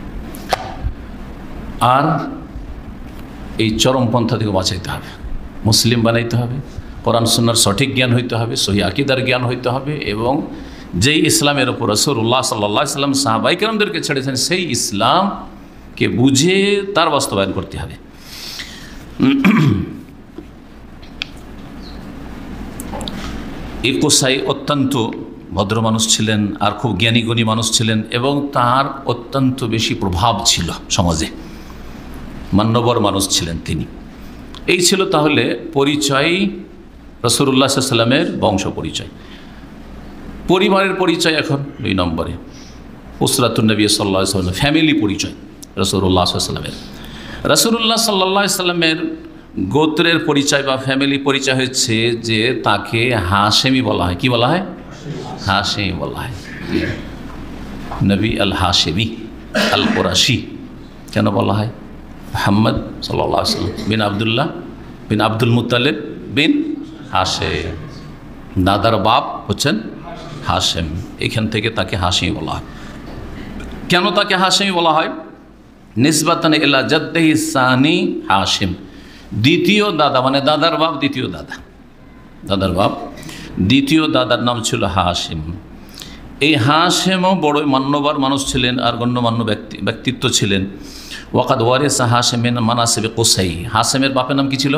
আর এই চরমপন্থা থেকে বাঁচাইতে হবে, মুসলিম বানাইতে হবে, কোরআন সুন্নাহর সঠিক জ্ঞান হইতে হবে, সহিহ আকীদার জ্ঞান হইতে হবে, এবং যেই ইসলামের ওপর রাসূলুল্লাহ সাল্লাল্লাহু আলাইহি ওয়াসাল্লাম সাহাবায়ে কেরামদেরকে ছেড়েছেন সেই ইসলামকে বুঝে তার বাস্তবায়ন করতে হবে। এই কোসাই অত্যন্ত ভদ্র মানুষ ছিলেন, আর খুব জ্ঞানী গুণী মানুষ ছিলেন, এবং তার অত্যন্ত বেশি প্রভাব ছিল সমাজে, মান্যবর মানুষ ছিলেন তিনি। এই ছিল তাহলে পরিচয়, রাসূলুল্লাহ সাল্লাল্লাহু আলাইহি ওয়াসাল্লামের বংশ পরিচয়। পরিবারের পরিচয় এখন দুই নম্বরে, উসরাতুন নবী সাল্লাল্লাহু আলাইহি ওয়াসাল্লাম, ফ্যামিলি পরিচয় রাসূলুল্লাহ সাল্লাল্লাহু আলাইহি ওয়াসাল্লামের। রাসূলুল্লাহ সাল্লাল্লাহু আলাইহি ওয়াসাল্লামের গোত্রের পরিচয় বা ফ্যামিলি পরিচয় হচ্ছে যে তাকে হাশেমি বলা হয়। কি বলা হয়? হাশেমি বলা হয়। নবী আল হাশেমি আল কুরাশি কেন বলা হয়? মুহাম্মদ সাল্লাল্লাহু আলাইহি ওয়াসাল্লাম বিন আব্দুল্লাহ বিন আব্দুল মুত্তালিব বিন হাশেম, দাদার বাপ হচ্ছেন হাশেম, এখান থেকে তাকে হাশেমি বলা হয়। কেন তাকে হাশেমি বলা হয়? নিসবাতান ইলা জাদ্দিহি সানি হাশেম, দ্বিতীয় দাদা, মানে দাদার বাপ দ্বিতীয় দাদা, দাদার বাপ দ্বিতীয় দাদার নাম ছিল হাশেম। এই হাশেমও বড়ই মান্যবর মানুষ ছিলেন আর গণ্যমান্য ব্যক্তি ব্যক্তিত্ব ছিলেন। ওয়াকাদ ওয়ারিসা হাশেমিন মানাসিবে কোসাই, হাশেমের বাপের নাম কি ছিল?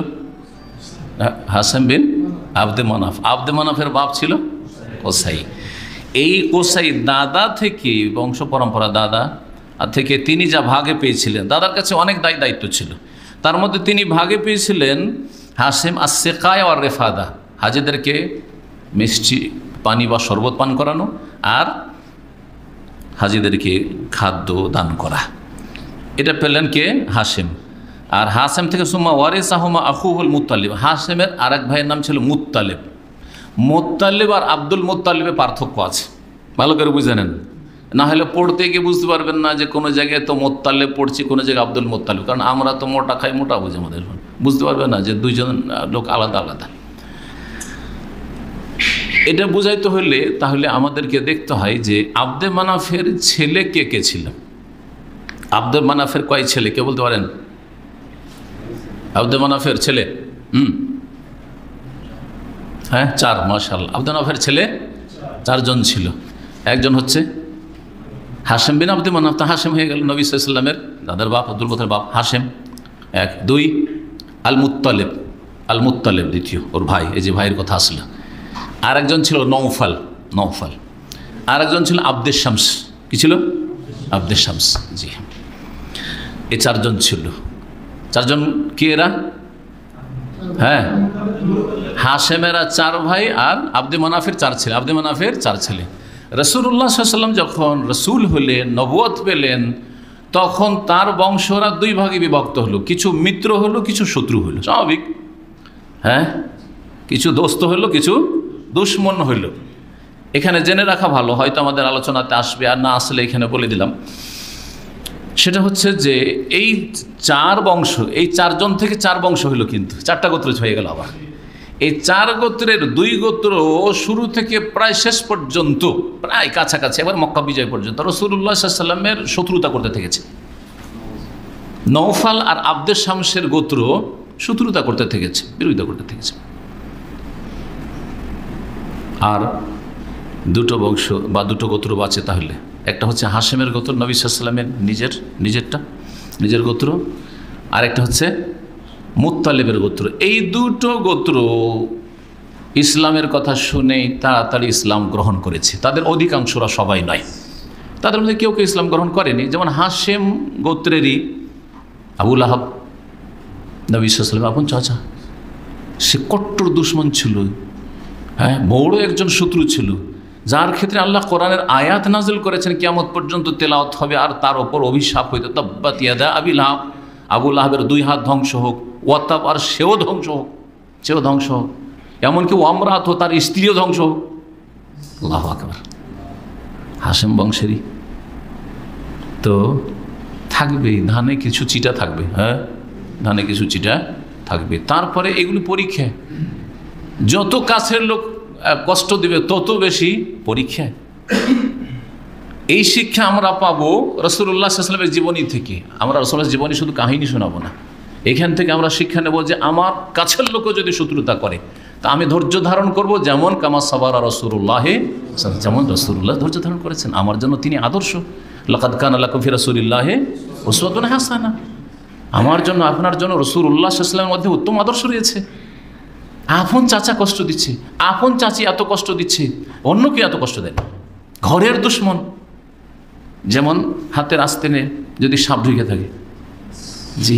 হাশেম বিন আব্দে মানাফ, আব্দে মানাফের বাপ ছিল কোসাই। এই কোসাই দাদা থেকে, বংশ পরম্পরা দাদা থেকে তিনি যা ভাগে পেয়েছিলেন, দাদার কাছে অনেক দায় দায়িত্ব ছিল, তার মধ্যে তিনি ভাগে পেয়েছিলেন হাশেম আসসিকায়া ওয়ার রেফাদা, হাজিদেরকে মিষ্টি পানি বা শরবত পান করানো আর হাজিদেরকে খাদ্য দান করা, এটা পেলেন কে? হাশেম। আর হাশেম থেকে সুম্মা ওয়ারিসাহুমা আখুহুল মুত্তালিব, হাশেমের আর এক ভাইয়ের নাম ছিল মুত্তালিব। মুত্তালিব আর আব্দুল মুত্তালিবের পার্থক্য আছে, ভালো করে বুঝে নেন, না হলে পড়তে গিয়ে বুঝতে পারবেন না যে কোনো জায়গায় তো মোত্তালেব পড়ছি, কোনো জায়গায় আব্দুল মোত্তালেব, কারণ আমরা তো মোটা খাই, মোটা বুঝি, আমাদের বুঝতে পারবেন না যে দুইজন লোক আলাদা আলাদা। এটা বুঝাইতে হলে তাহলে আমাদেরকে দেখতে হয় যে আব্দে মানাফের ছেলে কে কে ছিল। আব্দে মানাফের কয় ছেলে কে বলতে পারেন? আব্দে মানাফের ছেলে হুম হ্যাঁ চার, মাশাআল্লাহ। আব্দে মানাফের ছেলে চারজন ছিল। একজন হচ্ছে হাশেম বিন আব্দে মানাফ, তা হাশেম হয়ে গেল নবী সাল্লাল্লাহু আলাইহি ওয়াসাল্লামের দাদার বাপ, আব্দুল মুত্তালিবের বাপ হাশেম এক। দুই আল মুত্তালিব, আল মুত্তালিব দ্বিতীয়, ওর ভাই, এই যে ভাইয়ের কথা আসলো। আর একজন ছিল নৌফাল, নৌফাল। আর একজন ছিল আব্দে শামস, কি ছিল? আব্দে শামস, জি। এই চারজন ছিল। চারজন কি এরা? হ্যাঁ, হাশেমেরা চার ভাই আর আব্দে মানাফের চার ছেলে। আব্দে মানাফের চার ছেলে। রাসূলুল্লাহ সাল্লাল্লাহু আলাইহি ওয়াসাল্লাম যখন রসুল হলেন, নবুয়ত পেলেন, তখন তার বংশরা দুই ভাগে বিভক্ত হলো। কিছু মিত্র হলো, কিছু শত্রু হলো, স্বাভাবিক। হ্যাঁ, কিছু দোস্ত হলো, কিছু দুশ্মন হইল। এখানে জেনে রাখা ভালো, হয়তো আমাদের আলোচনাতে আসবে, আর না আসলে এখানে বলে দিলাম। সেটা হচ্ছে যে এই চার বংশ, এই চারজন থেকে চার বংশ হইল, কিন্তু চারটা গোত্র হয়ে গেল। আবার এই চার গোত্রের দুই গোত্র শুরু থেকে প্রায় শেষ পর্যন্ত, প্রায় কাছাকাছি, এবার মক্কা বিজয় পর্যন্ত রাসূলুল্লাহ সাল্লাল্লাহু আলাইহি ওয়াসাল্লামের শত্রুতা করতে থেকেছে। নৌফাল আর আব্দে শামসের গোত্র শত্রুতা করতে থেকেছে, বিরোধিতা করতে থেকেছে। আর দুটো বংশ বা দুটো গোত্র বাঁচে তাহলে। একটা হচ্ছে হাশেমের গোত্র, নবী সাল্লাল্লাহু আলাইহি ওয়াসাল্লামের নিজের নিজেরটা নিজের গোত্র, আর একটা হচ্ছে মুত্তালিবের গোত্র। এই দুটো গোত্র ইসলামের কথা শুনেই তাড়াতাড়ি ইসলাম গ্রহণ করেছে। তাদের অধিকাংশরা, সবাই নয়, তাদের মধ্যে কেউ কেউ ইসলাম গ্রহণ করেনি। যেমন হাশেম গোত্রেরই আবু লাহাব, নবী সাল্লাল্লাহু আলাইহি ওয়াসাল্লামের আপন চাচা, সে কট্টর দুশমন ছিল, হ্যাঁ, বড় একজন শত্রু ছিল, যার ক্ষেত্রে আল্লাহ কোরআনের আয়াত নাজিল করেছেন কিয়ামত পর্যন্ত তেলাওয়াত হবে, আর তার ওপর অভিশাপ হইতো, তাব্বাত ইয়াদা আবি লাহাব, আবু লাহাবের দুই হাত ধ্বংস হোক, ওয়াতাব, আর সেও ধ্বংস হোক, সেও ধ্বংস হোক, এমনকি ওয়ামরাত, তার স্ত্রীও ধ্বংস হোক। আল্লাহু আকবার। হাশেম বংশেরই তো থাকবেই, ধানে কিছু চিটা থাকবে, হ্যাঁ, ধানে কিছু চিটা থাকবে। তারপরে এগুলি পরীক্ষা, যত কাছের লোক কষ্ট দিবে তত বেশি পরীক্ষা। এই শিক্ষা আমরা পাবো রাসূলুল্লাহ সাল্লাল্লাহু আলাইহি ওয়াসাল্লামের জীবনী থেকে। আমরা রাসূলুল্লাহর জীবনী শুধু কাহিনী শোনাবো না, এখান থেকে আমরা শিক্ষা নেব যে আমার কাছের লোকও যদি শত্রুতা করে তা আমি ধৈর্য ধারণ করব, যেমন কামা সাবারা রাসূলুল্লাহ, যেমন রাসূলুল্লাহ ধৈর্য ধারণ করেছেন। আমার জন্য তিনি আদর্শ। লাকাদ কানা লাকুম ফি রাসূলিল্লাহি উসওয়াতুন হাসানা। আমার জন্য, আপনার জন্য রাসূলুল্লাহ সাল্লাল্লাহু আলাইহি ওয়াসাল্লামের মধ্যে উত্তম আদর্শ রয়েছে। আপন চাচা কষ্ট দিচ্ছে, আপন চাচি এত কষ্ট দিচ্ছে, অন্য কেউ এত কষ্ট দেয়, ঘরের দুশ্মন। যেমন হাতের আস্তেনে যদি সাপ ঢুকে থাকে, জি।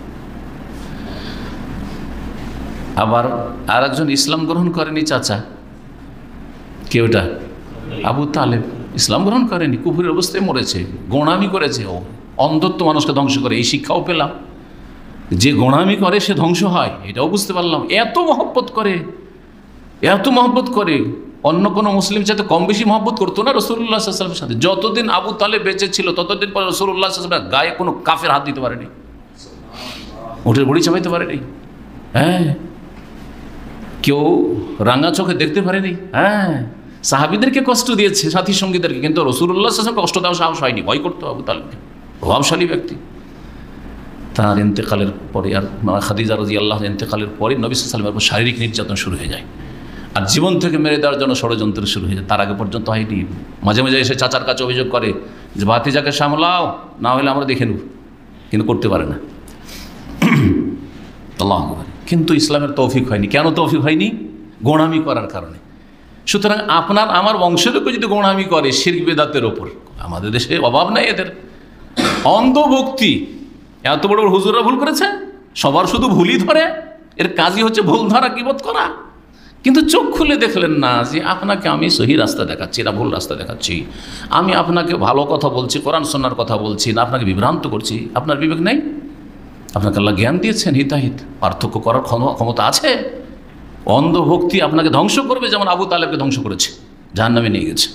আবার আর একজন ইসলাম গ্রহণ করেনি চাচা, কেউটা আবু তালেব ইসলাম গ্রহণ করেনি, কুফরের অবস্থায় মরেছে, গোঁড়ামি করেছে, ও অন্ধত্ব মানুষকে ধ্বংস করে। এই শিক্ষাও পেলাম, যে গোঁড়ামি করে সে ধ্বংস হয়, এটাও বুঝতে পারলাম। এত মহব্বত করে, এত মহব্বত করে, অন্য কোনো মুসলিম চাইতে কম বেশি মহব্বত করতো না রাসূলুল্লাহ সাল্লাল্লাহু আলাইহি ওয়াসাল্লামের সাথে। যতদিন আবু তালেব বেঁচে ছিল ততদিন পর রাসূলুল্লাহ সাল্লাল্লাহু আলাইহি ওয়াসাল্লামের গায়ে কোনো কাফের হাত দিতে পারেনি, উটের বড়ি চাপাইতে পারেনি, হ্যাঁ, কেউ রাঙা চোখে দেখতে পারেনি, হ্যাঁ, সাহাবীদেরকে কষ্ট দিয়েছে, সাথী সঙ্গীদেরকে, কিন্তু রাসূলুল্লাহ সাল্লাল্লাহু আলাইহি ওয়াসাল্লাম কষ্ট দেওয়া সাহস হয়নি, ভয় করতো আবু তালেবকে, প্রভাবশালী ব্যক্তি। তার ইন্তেকালের পরে, আর খাদিজা রাদিয়াল্লাহু আনহা ইন্তেকালের পরে নবী সাল্লাল্লাহু আলাইহি ওয়াসাল্লামের উপর শারীরিক নির্যাতন শুরু হয়ে যায়, আর জীবন থেকে মেরে দেওয়ার জন্য ষড়যন্ত্র শুরু হয়ে যায়। তার আগে পর্যন্ত হয়নি। মাঝে মাঝে এসে চাচার কাছে অভিযোগ করে যে ভাতিজাকে সামলাও, না হলে আমরা দেখে নেব, কিন্তু করতে পারে না। আল্লাহু আকবার। কিন্তু ইসলামের তৌফিক হয়নি। কেন তৌফিক হয়নি? গোঁড়ামি করার কারণে। সুতরাং আপনার আমার বংশের লোক যদি গোঁড়ামি করে শিরক বিদআতের ওপর, আমাদের দেশে অভাব নাই এদের। অন্ধভক্তি, এত বড় বড় হুজুররা ভুল করেছে, সবার শুধু ভুলই ধরে, এর কাজই হচ্ছে ভুল ধরা, কিবত করা। কিন্তু চোখ খুলে দেখলেন না যে আপনাকে আমি সহি রাস্তা দেখাচ্ছি না ভুল রাস্তা দেখাচ্ছি, আমি আপনাকে ভালো কথা বলছি, কোরআন সুন্নাহর কথা বলছি না, আপনাকে বিভ্রান্ত করছি। আপনার বিবেক নেই? আপনাকে আল্লাহ জ্ঞান দিয়েছেন, হিতাহিত, পার্থক্য করার ক্ষমতা আছে। অন্ধভক্তি আপনাকে ধ্বংস করবে, যেমন আবু তালেবকে ধ্বংস করেছে, জাহান্নামে নিয়ে গেছে।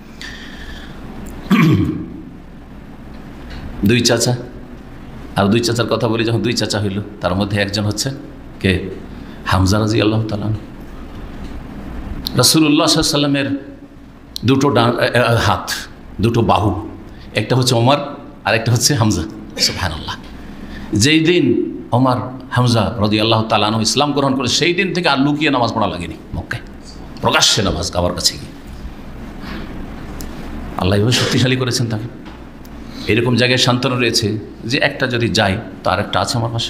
দুই চাচা, আর দুই চাচার কথা বলি, যখন দুই চাচা হইল, তার মধ্যে একজন হচ্ছে কে? হামজা রাদিয়াল্লাহু তাআলা। রাসূলুল্লাহ সাল্লাল্লাহু আলাইহি ওয়াসাল্লামের দুটো হাত, দুটো বাহু, একটা হচ্ছে ওমর আর একটা হচ্ছে হামজা। সুবহানাল্লাহ। যেই দিন ওমর হামজা রাদিয়াল্লাহু তাআলা আনহু ইসলাম গ্রহণ করে সেই দিন থেকে আর লুকিয়ে নামাজ পড়া লাগেনি মক্কায়, প্রকাশ্যে নামাজ কাবার কাছে গিয়ে। আল্লাহ এভাবে শক্তিশালী করেছেন তাকে। এরকম জায়গায় সান্ত্বনা রয়েছে যে একটা যদি যাই তো আর একটা আছে আমার পাশে।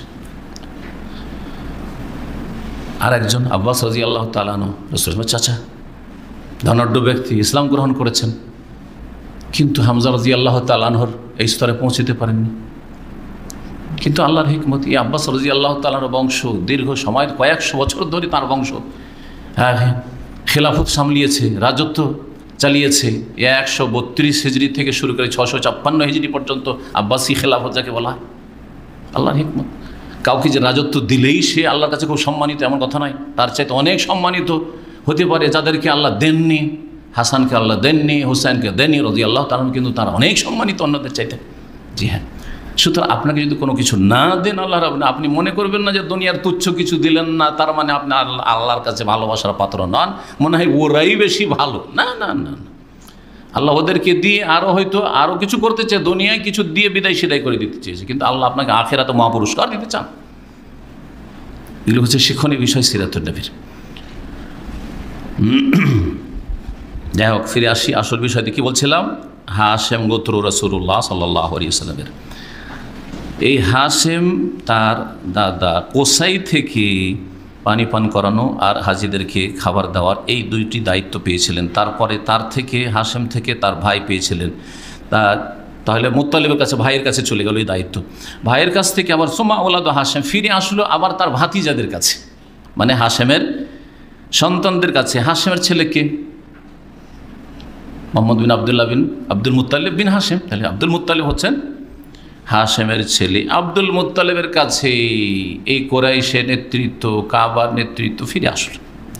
আর একজন আব্বাস রাদিয়াল্লাহু তাআলা আনহু রাসূলের চাচা, ধনাঢ্য ব্যক্তি, ইসলাম গ্রহণ করেছেন, কিন্তু হামজা রাদিয়াল্লাহু তাআলা আনহুর এই স্তরে পৌঁছতে পারেননি। কিন্তু আল্লাহর হিকমত, এই আব্বাস রাদিয়াল্লাহু তাআলা আনহুর বংশ দীর্ঘ সময়ের কয়েকশো বছর ধরে তার বংশ হ্যাঁ খেলাফত সামলিয়েছে, রাজত্ব চালিয়েছে। একশো বত্রিশ হিজরি থেকে শুরু করে ছশো ছাপ্পান্ন হিজরি পর্যন্ত আব্বাসী খেলাফত যাকে বলা হয়। আল্লাহর হিকমত, কাউকে যে রাজত্ব দিলেই সে আল্লাহর কাছে খুব সম্মানিত এমন কথা নয়, তার চাইতে অনেক সম্মানিত হতে পারে যাদেরকে আল্লাহ দেননি। হাসানকে আল্লাহ দেননি, হুসাইনকে দেননি রাদিয়াল্লাহু তাআলা, কিন্তু তারা অনেক সম্মানিত অন্যদের চাইতে। জি হ্যাঁ, সুতরাং আপনাকে যদি কোনো কিছু না দেন আল্লাহ রাব্বুল, আপনি মনে করবেন না যে দুনিয়ার তুচ্ছ কিছু দিলেন না তার মানে আপনি আল্লাহর কাছে ভালোবাসার পাত্র নন, মনে হয় ওরাই বেশি ভালো। না না না না, আল্লাহ ওদেরকে দিয়ে আরও হয়তো আরও কিছু করতে চায়, দুনিয়ায় কিছু দিয়ে বিদায় সেদায় করে দিতে চেয়েছে, কিন্তু আল্লাহ আপনাকে আখিরাতে মহাপুরস্কার দিতে চান। এগুলো হচ্ছে শিক্ষণীয় বিষয় সিরাতুন নবীর। যাই হোক, ফিরে আসি আসল বিষয়টি। কী বলছিলাম? হাশেম গোত্র রাসূলুল্লাহ সাল্লাল্লাহু আলাইহি ওয়াসাল্লামের। এই হাশেম তার দাদা কোসাই থেকে পানি পান করানো আর হাজিদেরকে খাবার দেওয়ার এই দুইটি দায়িত্ব পেয়েছিলেন। তারপরে তার থেকে হাশেম থেকে তার ভাই পেয়েছিলেন। তা তাহলে মুত্তালিবের কাছে, ভাইয়ের কাছে চলে গেল এই দায়িত্ব। ভাইয়ের কাছ থেকে আবার সোমা ওলাদ হাশেম ফিরে আসলো আবার তার ভাতিজাদের কাছে, মানে হাশেমের সন্তানদের কাছে। হাশেমের ছেলেকে মোহাম্মদ বিন আবদুল্লাহ বিন আব্দুল মুত্তালিব বিন হাশেম, তাহলে আব্দুল মুত্তালিব হচ্ছেন হাশেমের ছেলে। আব্দুল মুত্তালিবের কাছে এই কোরাইশের নেতৃত্ব, কাবার নেতৃত্ব ফিরে আসলো।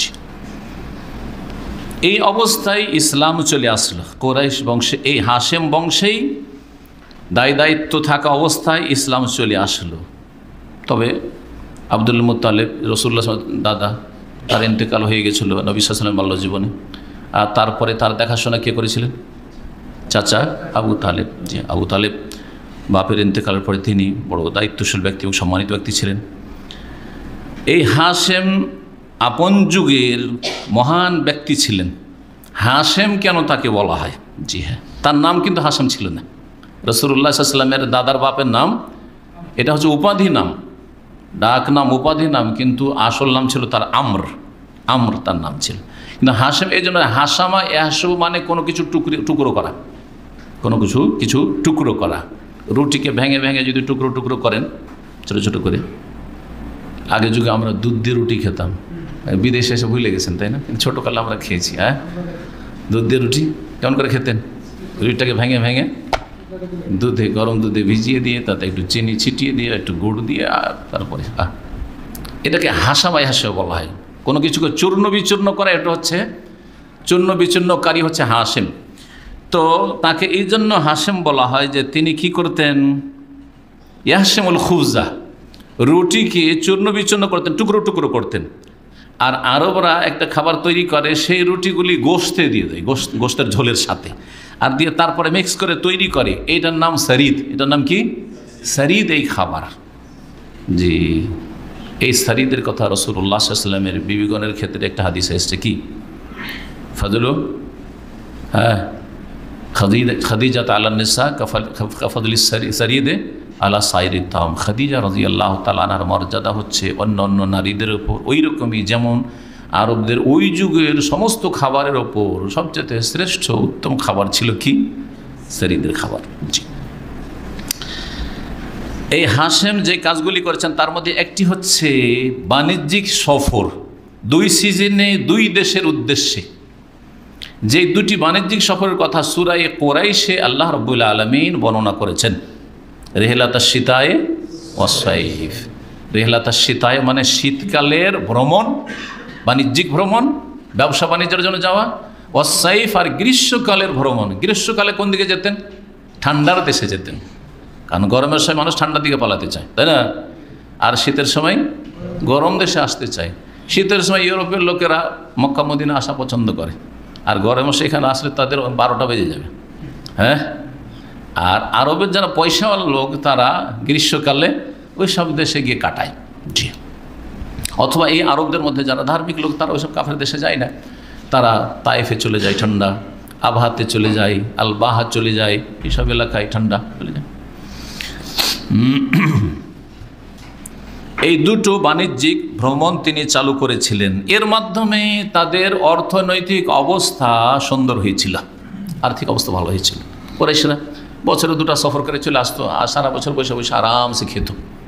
এই অবস্থায় ইসলাম চলে আসলো কোরাইশ বংশে, এই হাশেম বংশেই দায় দায়িত্ব থাকা অবস্থায় ইসলাম চলে আসলো। তবে আব্দুল মুত্তালিব রাসূলুল্লাহ দাদা, তার ইন্তেকাল হয়ে গেছিল নবী সাল্লাল্লাহু আলাইহি ওয়াসাল্লাম বাল্য জীবনে। আর তারপরে তার দেখাশোনা কে করেছিলেন? চাচা আবু তালেব। যে আবু তালেব বাপের ইন্তেকালের পরে তিনি বড় দায়িত্বশীল ব্যক্তি এবং সম্মানিত ব্যক্তি ছিলেন। এই হাশেম আপন যুগের মহান ব্যক্তি ছিলেন। হাশেম কেন তাকে বলা হয়? জি হ্যাঁ, তার নাম কিন্তু হাশেম ছিল না। রাসূলুল্লাহ সাল্লাল্লাহু আলাইহি ওয়াসাল্লামের দাদার বাপের নাম, এটা হচ্ছে উপাধি নাম, ডাক নাম, উপাধি নাম, কিন্তু আসল নাম ছিল তার আমর। আমর তার নাম ছিল, কিন্তু হাশেম এই জন্য হাসামা এহাসু মানে কোনো কিছু টুকরি টুকরো করা, কোনো কিছু কিছু টুকরো করা। রুটিকে ভেঙে ভেঙে যদি টুকরো টুকরো করেন ছোটো ছোটো করে, আগের যুগে আমরা দুধ দিয়ে রুটি খেতাম, বিদেশে এসে ভুলে গেছেন তাই না? কিন্তু ছোটোকালে আমরা খেয়েছি। হ্যাঁ, দুধ দিয়ে রুটি কেমন করে খেতেন? রুটিটাকে ভেঙে ভেঙে দুধে, গরম দুধে ভিজিয়ে দিয়ে তাতে একটু চিনি ছিটিয়ে দিয়ে একটু গুড় দিয়ে আর তারপরে আহ এটাকে হাসামাই হাসে বলা হয়। কোনো কিছুকে চূর্ণ বিচূর্ণ করা, এটা হচ্ছে চূর্ণ বিচূর্ণকারী হচ্ছে হাশেম। তো তাকে এই জন্য হাশেম বলা হয় যে তিনি কি করতেন? ইয়াহশেমুল খুবজা, রুটিকে চূর্ণ বিচূর্ণ করতেন, টুকরো টুকরো করতেন। আর আরবরা একটা খাবার তৈরি করে, সেই রুটিগুলি গোশতে দিয়ে দেয়, গোশত গোশতের ঝোলের সাথে, আর দিয়ে তারপরে মিক্স করে তৈরি করে। এইটার নাম সারিদ। এটার নাম কি? সারিদ। এই খাবার, জি, এই সারিদের কথা রাসূলুল্লাহ সাল্লাল্লাহু আলাইহি ওয়াসাল্লামের বিবিগণের ক্ষেত্রে একটা হাদিস এসেছে। কি ফাদলু? হ্যাঁ, খাদিজা খাদিজা আলা নিসা কাফাদুল সারিদে আলা সাইরিত তাম। খাদিজা রাদিয়াল্লাহু তাআলা আনহার মর্যাদা হচ্ছে অন্য অন্য নারীদের ওপর ওই রকমই, যেমন আরবদের ওই যুগের সমস্ত খাবারের ওপর সবচেয়ে শ্রেষ্ঠ উত্তম খাবার ছিল কি? সারিদের খাবার। জি, এই হাশেম যে কাজগুলি করেছেন তার মধ্যে একটি হচ্ছে বাণিজ্যিক সফর, দুই সিজনে দুই দেশের উদ্দেশ্যে। যে দুটি বাণিজ্যিক সফরের কথা সূরা কুরাইশে আল্লাহ রাব্বুল আলামিন বর্ণনা করেছেন। রেহলাতাশ শীতায়ে ওয়াস-সাইফ। রেহলাতাশ শীতায়ে মানে শীতকালের ভ্রমণ, বাণিজ্যিক ভ্রমণ, ব্যবসা বাণিজ্যের জন্য যাওয়া। ওয়াস-সাইফ আর গ্রীষ্মকালের ভ্রমণ। গ্রীষ্মকালে কোন দিকে যেতেন? ঠান্ডার দেশে যেতেন, কারণ গরমের সময় মানুষ ঠান্ডার দিকে পালাতে চায়, তাই না? আর শীতের সময় গরম দেশে আসতে চায়। শীতের সময় ইউরোপের লোকেরা মক্কা মদিনা আসা পছন্দ করে, আর গরমে সেখানে আসলে তাদের বারোটা বেজে যাবে। হ্যাঁ, আর আরবের যারা পয়সাওয়ালা লোক তারা গ্রীষ্মকালে ওই সব দেশে গিয়ে কাটায়। জি, অথবা এই আরবদের মধ্যে যারা ধার্মিক লোক তারা ওইসব কাফের দেশে যায় না, তারা তায়েফে চলে যায় ঠান্ডা, আবহাতে চলে যায়, আল বাহা চলে যায়, এইসব এলাকায় ঠান্ডা চলে যায়। এই দুটো বাণিজ্যিক ভ্রমণ তিনি চালু করেছিলেন, এর মাধ্যমে তাদের অর্থনৈতিক অবস্থা সুন্দর হয়েছিল, আর্থিক অবস্থা ভালো হয়েছিল। কুরাইশরা বছরে দুটা সফর করে চলে আসতো, আর সারা বছর বসে বসে আরামসে খেত,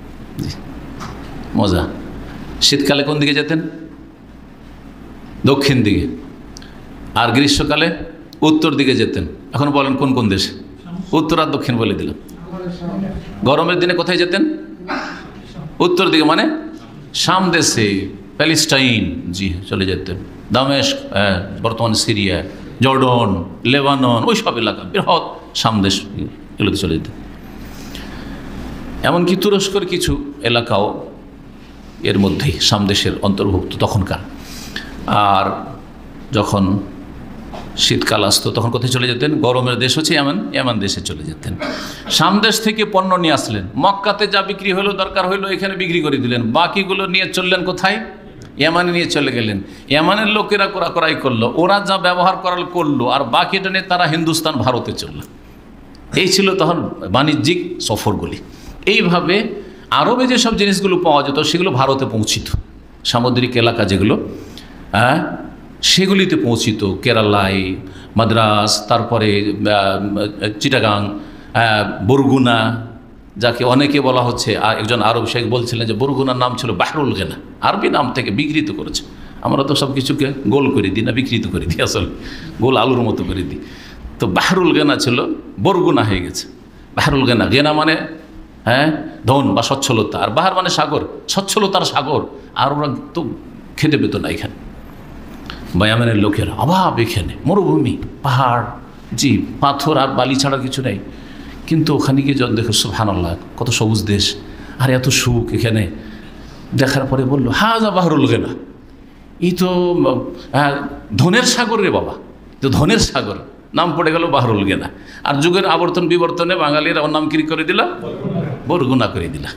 মজা। শীতকালে কোন দিকে যেতেন? দক্ষিণ দিকে। আর গ্রীষ্মকালে উত্তর দিকে যেতেন। এখন বলেন কোন কোন দেশে? উত্তর আর দক্ষিণ বলে দিলাম। গরমের দিনে কোথায় যেতেন? উত্তর দিকে, মানে শাম দেশে, প্যালেস্টাইন, জি চলে যেতেন। দামেস্ক, বর্তমানে সিরিয়া, জর্ডন, লেবানন, ওই সব এলাকা, বৃহৎ শাম দেশ, এগুলোতে চলে যেতেন। এমনকি তুরস্কর কিছু এলাকাও এর মধ্যেই শাম দেশের অন্তর্ভুক্ত তখনকার। আর যখন শীতকাল আসতো তখন কোথায় চলে যেতেন? গরমের দেশ হচ্ছে এমন, এমন দেশে চলে যেতেন। শাম দেশ থেকে পণ্য নিয়ে আসলেন, মক্কাতে যা বিক্রি হলো, দরকার হইলো এখানে বিক্রি করে দিলেন, বাকিগুলো নিয়ে চললেন কোথায়? ইয়ামানে নিয়ে চলে গেলেন। ইয়ামানের লোকেরা কোরা করাই করলো, ওরা যা ব্যবহার করাল করলো, আর বাকিটা নিয়ে তারা হিন্দুস্তান, ভারতে চলল। এই ছিল তখন বাণিজ্যিক সফরগুলি। এইভাবে আরবে যেসব জিনিসগুলো পাওয়া যেত সেগুলো ভারতে পৌঁছিত, সামুদ্রিক এলাকা যেগুলো, হ্যাঁ সেগুলিতে পৌঁছিত। কেরালায়, মাদ্রাস, তারপরে চিটাগাং, বরগুনা, যাকে অনেকে বলা হচ্ছে, একজন আরব শেখ বলছিলেন যে বরগুনার নাম ছিল বাহরুল গেনা, আরবি নাম থেকে বিকৃত করেছে। আমরা তো সব কিছুকে গোল করে দিই না, বিকৃত করে দিই, আসলে গোল আলুর মতো করে দিই। তো বাহরুল গেনা ছিল, বরগুনা হয়ে গেছে বাহরুল গেনা। গেনা মানে হ্যাঁ ধন বা সচ্ছলতা, আর বাহার মানে সাগর, সচ্ছলতার সাগর। আর ওরা তো খেতে পেত না এখানে, বায়ামেনের লোকের অভাব, এখানে মরুভূমি, পাহাড়, জি পাথর আর বালি ছাড়া কিছু নেই। কিন্তু ওখানে গিয়ে যখন দেখো সুবহানাল্লাহ, কত সবুজ দেশ, আর এত সুখ এখানে। দেখার পরে বললো হাজা বাহরুল গেনা, এই তো ধনের সাগর রে বাবা, তো ধনের সাগর, নাম পড়ে গেল বাহরুল গেনা। আর যুগের আবর্তন বিবর্তনে বাঙালিরা ওর নাম কি করে দিল? বরগুনা করে দিলা।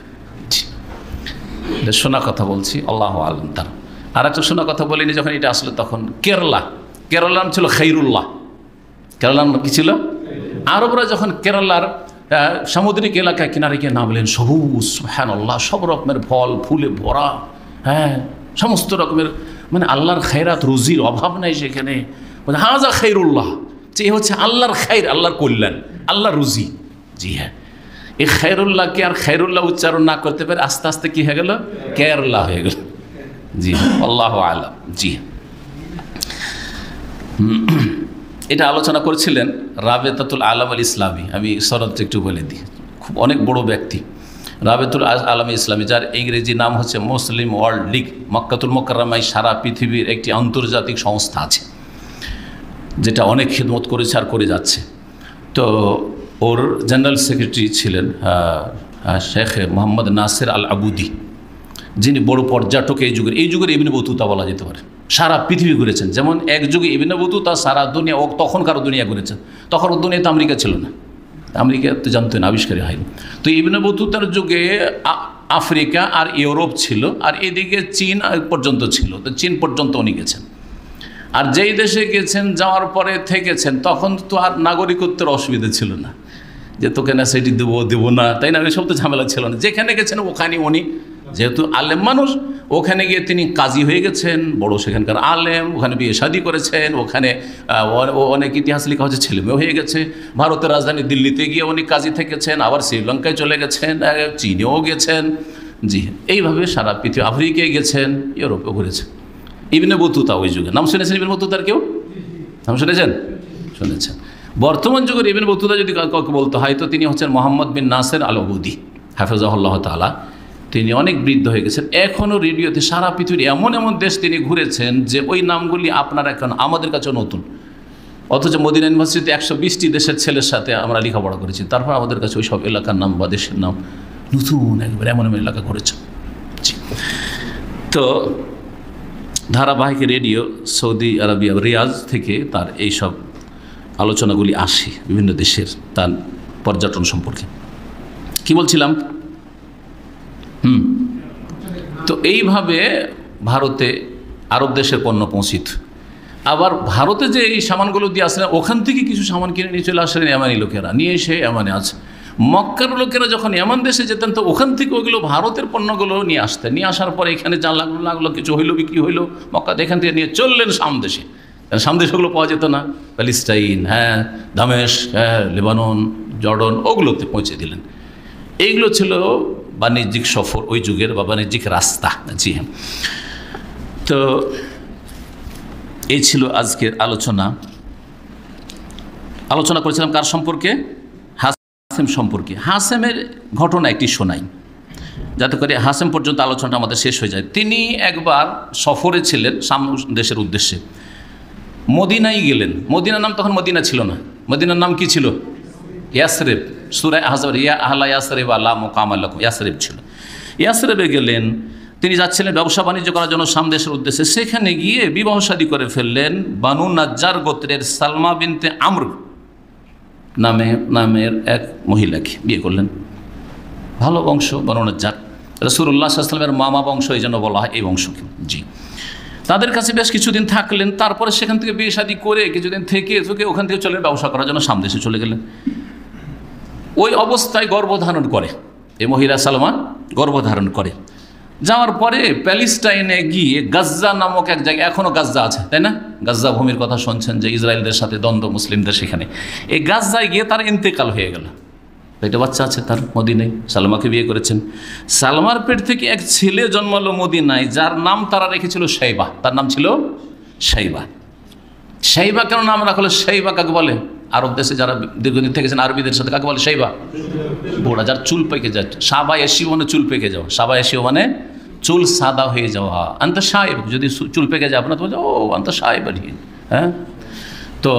শোনা কথা বলছি, আল্লাহ আলম। তার আর একটা শোনা কথা বলিনি, যখন এটা আসলো তখন কেরালা, কেরালার নাম ছিল খৈরুল্লাহ। কেরালার নাম কি ছিল? আরবরা যখন কেরালার সামুদ্রিক এলাকায় কিনারে গিয়ে নামলেন, সবুজ সুবহানাল্লাহ, সব রকমের ফল ফুলে ভরা, হ্যাঁ সমস্ত রকমের, মানে আল্লাহর খায়রাত, রুজির অভাব নাই সেখানে। হাজা খৈরুল্লাহ, যে হচ্ছে আল্লাহর খায়র, আল্লাহর কল্যাণ, আল্লাহর রুজি। জি হ্যাঁ, এই খৈরুল্লাহকে আর খৈরুল্লাহ উচ্চারণ না করতে পারে আস্তে আস্তে কি হয়ে গেল? কেরালা হয়ে গেল। জি আল্লাহ আলাম। জি এটা আলোচনা করছিলেন রাবেতাতুল আলাম আল ইসলামী। আমি শরৎ একটু বলে দিই, খুব অনেক বড় ব্যক্তি রাবেতুল আলাম ইসলামী, যার ইংরেজি নাম হচ্ছে মুসলিম ওয়ার্ল্ড লীগ। মক্কাতুল মুকাররমায় সারা পৃথিবীর একটি আন্তর্জাতিক সংস্থা আছে, যেটা অনেক খিদমত করেছে আর করে যাচ্ছে। তো ওর জেনারেল সেক্রেটারি ছিলেন শেখ মোহাম্মদ নাসির আল আবুদি, যিনি বড় পর্যটক এই যুগের, এই যুগের ইবনে বতুতা বলা যেতে পারে। সারা পৃথিবী ঘুরেছেন, যেমন এক যুগে ইবনে বতুতা সারা দুনিয়া, ও তখনকার দুনিয়া ঘুরেছেন। তখন দুনিয়াতে আমেরিকা ছিল না, আমেরিকা তো জানতেন, আবিষ্কারই হয়নি। তো ইবনে বতুতার যুগে আফ্রিকা আর ইউরোপ ছিল, আর এদিকে চীন পর্যন্ত ছিল। তো চীন পর্যন্ত উনি গেছেন। আর যেই দেশে গেছেন, যাওয়ার পরে থেকেছেন, তখন তো আর নাগরিকত্বের অসুবিধা ছিল না, যে তোকে না সেটি দেবো দেবো না, তাই না, এসব তো ঝামেলা ছিল না। যেখানে গেছেন ওখানে উনি, যেহেতু আলেম মানুষ, ওখানে গিয়ে তিনি কাজী হয়ে গেছেন, বড় সেখানকার আলেম, ওখানে বিয়ে শাদী করেছেন, ওখানে অনেক ইতিহাস লেখা হচ্ছে, ছেলেমেয়ে হয়ে গেছে। ভারতের রাজধানী দিল্লিতে গিয়ে উনি কাজী থেকেছেন, আবার শ্রীলঙ্কায় চলে গেছেন, চীনেও গেছেন। জি এইভাবে সারা পৃথিবী, আফ্রিকায় গেছেন, ইউরোপেও ঘুরেছেন। ইবনে বতুতা ওই যুগে নাম শুনেছেন? ইবনে বতুতার কেউ নাম শুনেছেন? শুনেছেন। বর্তমান যুগের ইবনে বতুতা যদি কাউকে বলতে হয়, তো তিনি হচ্ছেন মোহাম্মদ বিন নাসির আল আবুদি হাফেজাহুল্লাহ তাআলা। তিনি অনেক বৃদ্ধ হয়ে গেছেন, এখনও রেডিওতে সারা পৃথিবীর এমন এমন দেশ তিনি ঘুরেছেন যে ওই নামগুলি আপনার এখন আমাদের কাছে নতুন। অথচ মদিনা ইউনিভার্সিটিতে একশো বিশটি দেশের ছেলের সাথে আমরা লেখাপড়া করেছি, তারপর আমাদের কাছে ওই সব এলাকার নাম বা দেশের নাম নতুন, একবার এমন এমন এলাকা ঘুরেছেন। তো ধারাবাহিক রেডিও সৌদি আরবিয়া রিয়াজ থেকে তার এই সব আলোচনাগুলি আসে বিভিন্ন দেশের তার পর্যটন সম্পর্কে। কি বলছিলাম? হুম তো এইভাবে ভারতে আরব দেশের পণ্য পৌঁছিত। আবার ভারতে যে এই সামানগুলো দিয়ে আসলেন ওখান থেকে কিছু সামান কিনে নিয়ে চলে আসলেন ইয়ামানি লোকেরা, নিয়ে এসে ইয়ামানে আছে। মক্কার লোকেরা যখন ইয়ামান দেশে যেতেন তো ওখান থেকে ওগুলো ভারতের পণ্যগুলো নিয়ে আসতেন, নিয়ে আসার পরে এখানে যা লাগলো লাগলো কিছু হইলো বিক্রি হইলো মক্কাতে, এখান থেকে নিয়ে চললেন সামদেশে। সামদেশে ওগুলো পাওয়া যেত না, প্যালেস্টাইন, হ্যাঁ দামেস্ক, হ্যাঁ লেবানন, জর্ডন, ওগুলোতে পৌঁছে দিলেন। এইগুলো ছিল বাণিজ্যিক সফর ওই যুগের বা বাণিজ্যিক রাস্তা। জি হ্যাঁ, তো এই ছিল আজকের আলোচনা। আলোচনা করেছিলাম কার সম্পর্কে? হাসেম সম্পর্কে। হাসেমের ঘটনা একটি শোনাই যাতে করে হাসেম পর্যন্ত আলোচনাটা আমাদের শেষ হয়ে যায়। তিনি একবার সফরে ছিলেন সাম দেশের উদ্দেশ্যে, মদিনায় গেলেন। মদিনার নাম তখন মদিনা ছিল না, মদিনার নাম কি ছিল? ইয়াসরিব। সূরা আহজাব, ইয়া আহলা ইয়াসরিব লা মুকামা লাকুম, ইয়াসরিব ছিল। ইয়াসরিবে গেলেন, তিনি যাচ্ছিলেন ব্যবসা বাণিজ্য করার জন্য সাম দেশের উদ্দেশ্যে। সেখানে গিয়ে বিবাহ শাদী করে ফেললেন বানু নাজ্জার গোত্রের সালমা বিনতে আমর নামে নামের এক মহিলাকে বিয়ে করলেন। ভালো বংশ বানু নাজ্জার, রাসূলুল্লাহ সাল্লাল্লাহু আলাইহি ওয়াসাল্লামের মামা বংশ, এই জন্য বলা হয় এই বংশকে। জি, তাদের কাছে বেশ কিছুদিন থাকলেন, তারপরে সেখান থেকে বিয়ে শাদী করে কিছুদিন থেকে থেকে ওখান থেকে চলে ব্যবসা করার জন্য সাম দেশে চলে গেলেন। ওই অবস্থায় গর্ভধারণ করে এই মহিলা সালমা, গর্ভধারণ করে। যাওয়ার পরে প্যালেস্টাইনে গিয়ে গাজ্জা নামক এক জায়গায়, এখনও গাজ্জা আছে তাই না? গাজ্জা ভূমির কথা শুনছেন যে ইসরায়েলদের সাথে দ্বন্দ্ব মুসলিমদের, সেখানে এই গাজ্জায় গিয়ে তার ইন্তেকাল হয়ে গেল। একটা বাচ্চা আছে তার মদিনায়, সালমাকে বিয়ে করেছেন। সালমার পেট থেকে এক ছেলে জন্মালো মদিনায়, যার নাম তারা রেখেছিল শাইবা। তার নাম ছিল শাইবা। শাইবা কেন নাম রাখা হলো? শাইবা কাকে বলে? আরব দেশে যারা দীর্ঘদিন থেকেছেন আরবিদের সাথে কাকে বলে? শাইবা, বুড়া, যার চুল পেকে যায়। সাবা এসিও মানে চুল পেকে যাওয়া, সাবা এসিও মানে চুল সাদা হয়ে যাওয়া। আন্ত সাহেব, যদি চুল পেকে যায় আপনার তো বলছে ও আন্ত সাহেব আর কি। হ্যাঁ, তো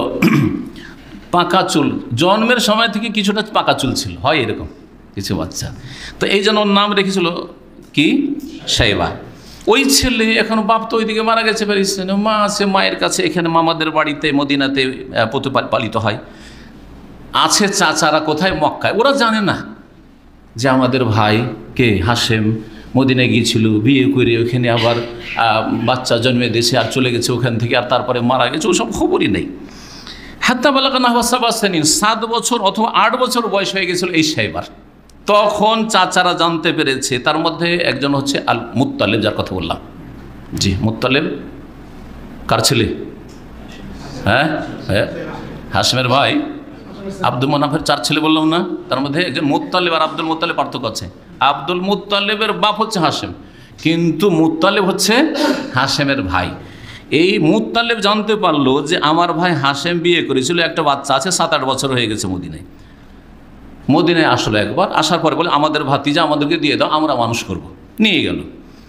পাকা চুল, জন্মের সময় থেকে কিছুটা পাকা চুল ছিল, হয় এরকম কিছু বাচ্চা। তো এই জন্য ওর নাম রেখেছিল কি? শাইবা। ওই ছেলে এখন বাপ তো ওইদিকে মারা গেছে, প্যালেস্টাইনে, মা আছে মায়ের কাছে, এখানে মামাদের বাড়িতে মদিনাতে প্রতিপালিত হয়। আছে চাচারা কোথায়? মক্কায়। ওরা জানে না যে আমাদের ভাই কে হাসেম মদিনায় গিয়েছিল, বিয়ে করে ওখানে আবার বাচ্চা জন্মে দেশে আর চলে গেছে ওখান থেকে, আর তারপরে মারা গেছে, ওসব খবরই নেই। হাত্তা বালাগা নাহওয়া সাবআ সিনিন, সাত বছর অথবা আট বছর বয়স হয়ে গেছিল এই শাইবার। তখন চাচারা জানতে পেরেছে, তার মধ্যে একজন হচ্ছে আল মুত্তালিব, যার কথা বললাম। জি, মুত্তালিব কার ছেলে? হ্যাঁ হ্যাঁ হাসেমের ভাই আব্দুল মানাফের চার ছেলে বললাম না, তার মধ্যে একজন মুত্তালিব আর আব্দুল মুত্তালিব পার্থক্য আছে। আব্দুল মুত্তালিবের বাপ হচ্ছে হাসেম, কিন্তু মুত্তালিব হচ্ছে হাসেমের ভাই। এই মুত্তালিব জানতে পারলো যে আমার ভাই হাসেম বিয়ে করেছিল, একটা বাচ্চা আছে, সাত আট বছর হয়ে গেছে মদিনায়। মদিনায় আসলো একবার, আসার পরে বলে আমাদের ভাতিজা আমাদেরকে দিয়ে দাও, আমরা মানুষ করব। নিয়ে গেল,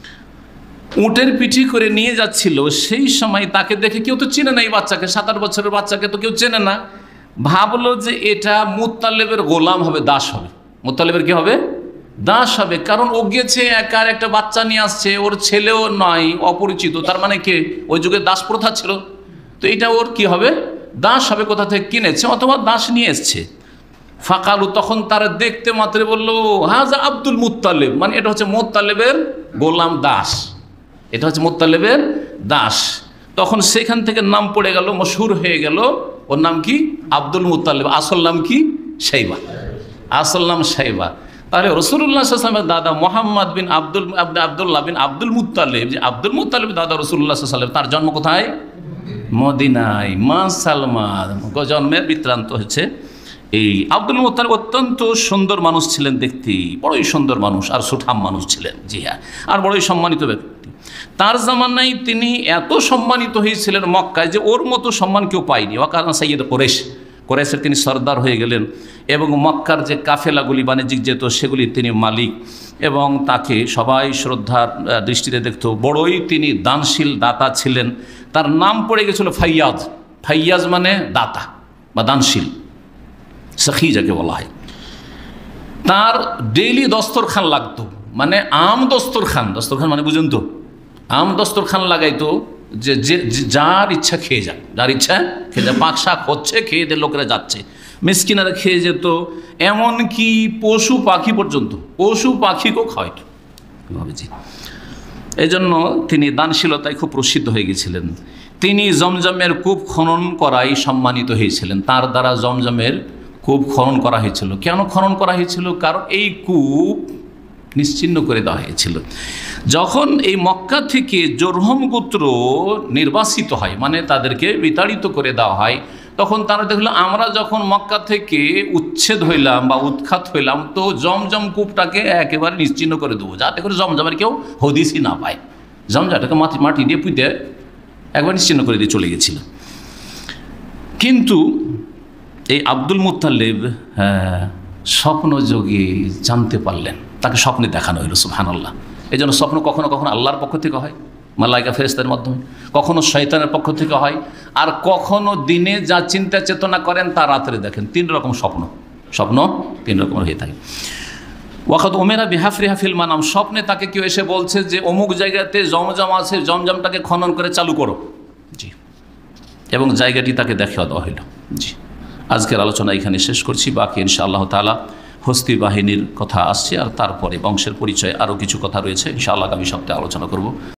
উটের পিঠি করে নিয়ে যাচ্ছিল। সেই সময় তাকে দেখে, কেউ তো চেনে না এই বাচ্চাকে, সাত আট বছরের বাচ্চাকে তো কেউ চেনে না। ভাবলো যে এটা মুত্তালিবের গোলাম হবে, দাস হবে। মুত্তালিবের কি হবে? দাস হবে, কারণ ও গেছে একার একটা বাচ্চা নিয়ে আসছে, ওর ছেলেও নয়, অপরিচিত। তার মানে কে? ওই যুগে দাস প্রথা ছিল, তো এটা ওর কি হবে? দাস হবে। কোথা থেকে কিনেছে অথবা দাস নিয়ে এসছে। ফাকালু, তখন তারা দেখতে মাত্রে বললো হাজা আব্দুল মুত্তালিব, মানে এটা হচ্ছে মুত্তালিবের গোলাম দাস, এটা হচ্ছে মুত্তালিবের দাস। তখন সেখান থেকে নাম পড়ে গেল, মশহুর হয়ে গেল। ওর নাম কি? আব্দুল মুত্তালিব। আসল নাম কি? শাইবা। আসল নাম শাইবা। তাহলে রাসূলুল্লাহ সাল্লাল্লাহু আলাইহি ওয়াসাল্লামের দাদা মোহাম্মদ বিন আব্দুল আব্দুল্লাহ বিন আব্দুল মুত্তালিব, যে আব্দুল মুত্তালিব দাদা রাসূলুল্লাহ সাল্লাল্লাহু আলাইহি ওয়াসাল্লাম, তার জন্ম কোথায়? মদিনায়। মা সালমা জন্মের বৃত্তান্ত হচ্ছে এই। আব্দুল মুত্তালিব অত্যন্ত সুন্দর মানুষ ছিলেন দেখতে, বড়ই সুন্দর মানুষ আর সুঠাম মানুষ ছিলেন। জি হ্যাঁ, আর বড়ই সম্মানিত ব্যক্তি। তার জামানায় তিনি এত সম্মানিত হয়েছিলেন মক্কায় যে ওর মতো সম্মান কেউ পায়নি। ওয়াকানা সাইয়্যিদ কুরাইশ, কুরাইশের তিনি সর্দার হয়ে গেলেন, এবং মক্কার যে কাফেলাগুলি বাণিজ্যিক যেত সেগুলি তিনি মালিক, এবং তাকে সবাই শ্রদ্ধার দৃষ্টিতে দেখত। বড়ই তিনি দানশীল দাতা ছিলেন। তার নাম পড়ে গেছিল ফাইয়াজ। ফাইয়াজ মানে দাতা বা দানশীল, সখী যাকে বলা হয়। তার ডেইলি দস্তরখান লাগতো, মানে আম দস্তরখান। দস্তরখান মানে বুঝুন তো, আম দস্তরখান লাগাইতো যে যে যার ইচ্ছা খেয়ে যাক, যার ইচ্ছা খেয়ে যায়, পাক শাক হচ্ছে, খেয়ে দিয়ে লোকেরা যাচ্ছে, মিসকিনারা খেয়ে যেত, এমনকি পশু পাখি পর্যন্ত, পশু পাখিকেও খাওয়াইতো জি। এই জন্য তিনি দানশীলতায় খুব প্রসিদ্ধ হয়ে গেছিলেন। তিনি জমজমের কূপ খনন করাই সম্মানিত হয়েছিলেন, তার দ্বারা জমজমের কূপ খনন করা হয়েছিল। কেন খনন করা হয়েছিল? কারণ এই কূপ নিশ্চিহ্ন করে দেওয়া হয়েছিল। যখন এই মক্কা থেকে জরহম গোত্র নির্বাসিত হয়, মানে তাদেরকে বিতাড়িত করে দেওয়া হয়, তখন তারা দেখলো আমরা যখন মক্কা থেকে উচ্ছেদ হইলাম বা উৎখাত হইলাম, তো জমজম কূপটাকে একেবারে নিশ্চিহ্ন করে দেবো, যাতে করে জমজমের কেউ হদিসই না পায়। জমজমটাকে মাটি মাটি দিয়ে পুঁতে একবার নিশ্চিহ্ন করে দিয়ে চলে গেছিল। কিন্তু এই আব্দুল মুত্তালিব হ্যাঁ স্বপ্নযোগে জানতে পারলেন, তাকে স্বপ্নে দেখানো হইল। সুবহানাল্লাহ। এই জন্য স্বপ্ন কখনো কখনো আল্লাহর পক্ষ থেকে হয়, মালাইকা ফেরেশতাদের মাধ্যমে, কখনো শয়তানের পক্ষ থেকে হয়, আর কখনো দিনে যা চিন্তা চেতনা করেন তা রাত্রে দেখেন। তিন রকম স্বপ্ন, স্বপ্ন তিন রকমের হয়ে থাকে। ওয়াকাত উমেরা বিহাফরিহা ফিল মানাম, স্বপ্নে তাকে কেউ এসে বলছে যে অমুক জায়গাতে জমজম আছে, জমজমটাকে খনন করে চালু করো জি, এবং জায়গাটি তাকে দেখিয়ে দেওয়া হইল জি। আজকের আলোচনা এখানে শেষ করছি, বাকি ইনশাআল্লাহ তাআলা হস্তি বাহিনীর কথা আসছে, আর তারপরে বংশের পরিচয় আরও কিছু কথা রয়েছে, ইনশাআল্লাহ আগামী সপ্তাহে আলোচনা করব।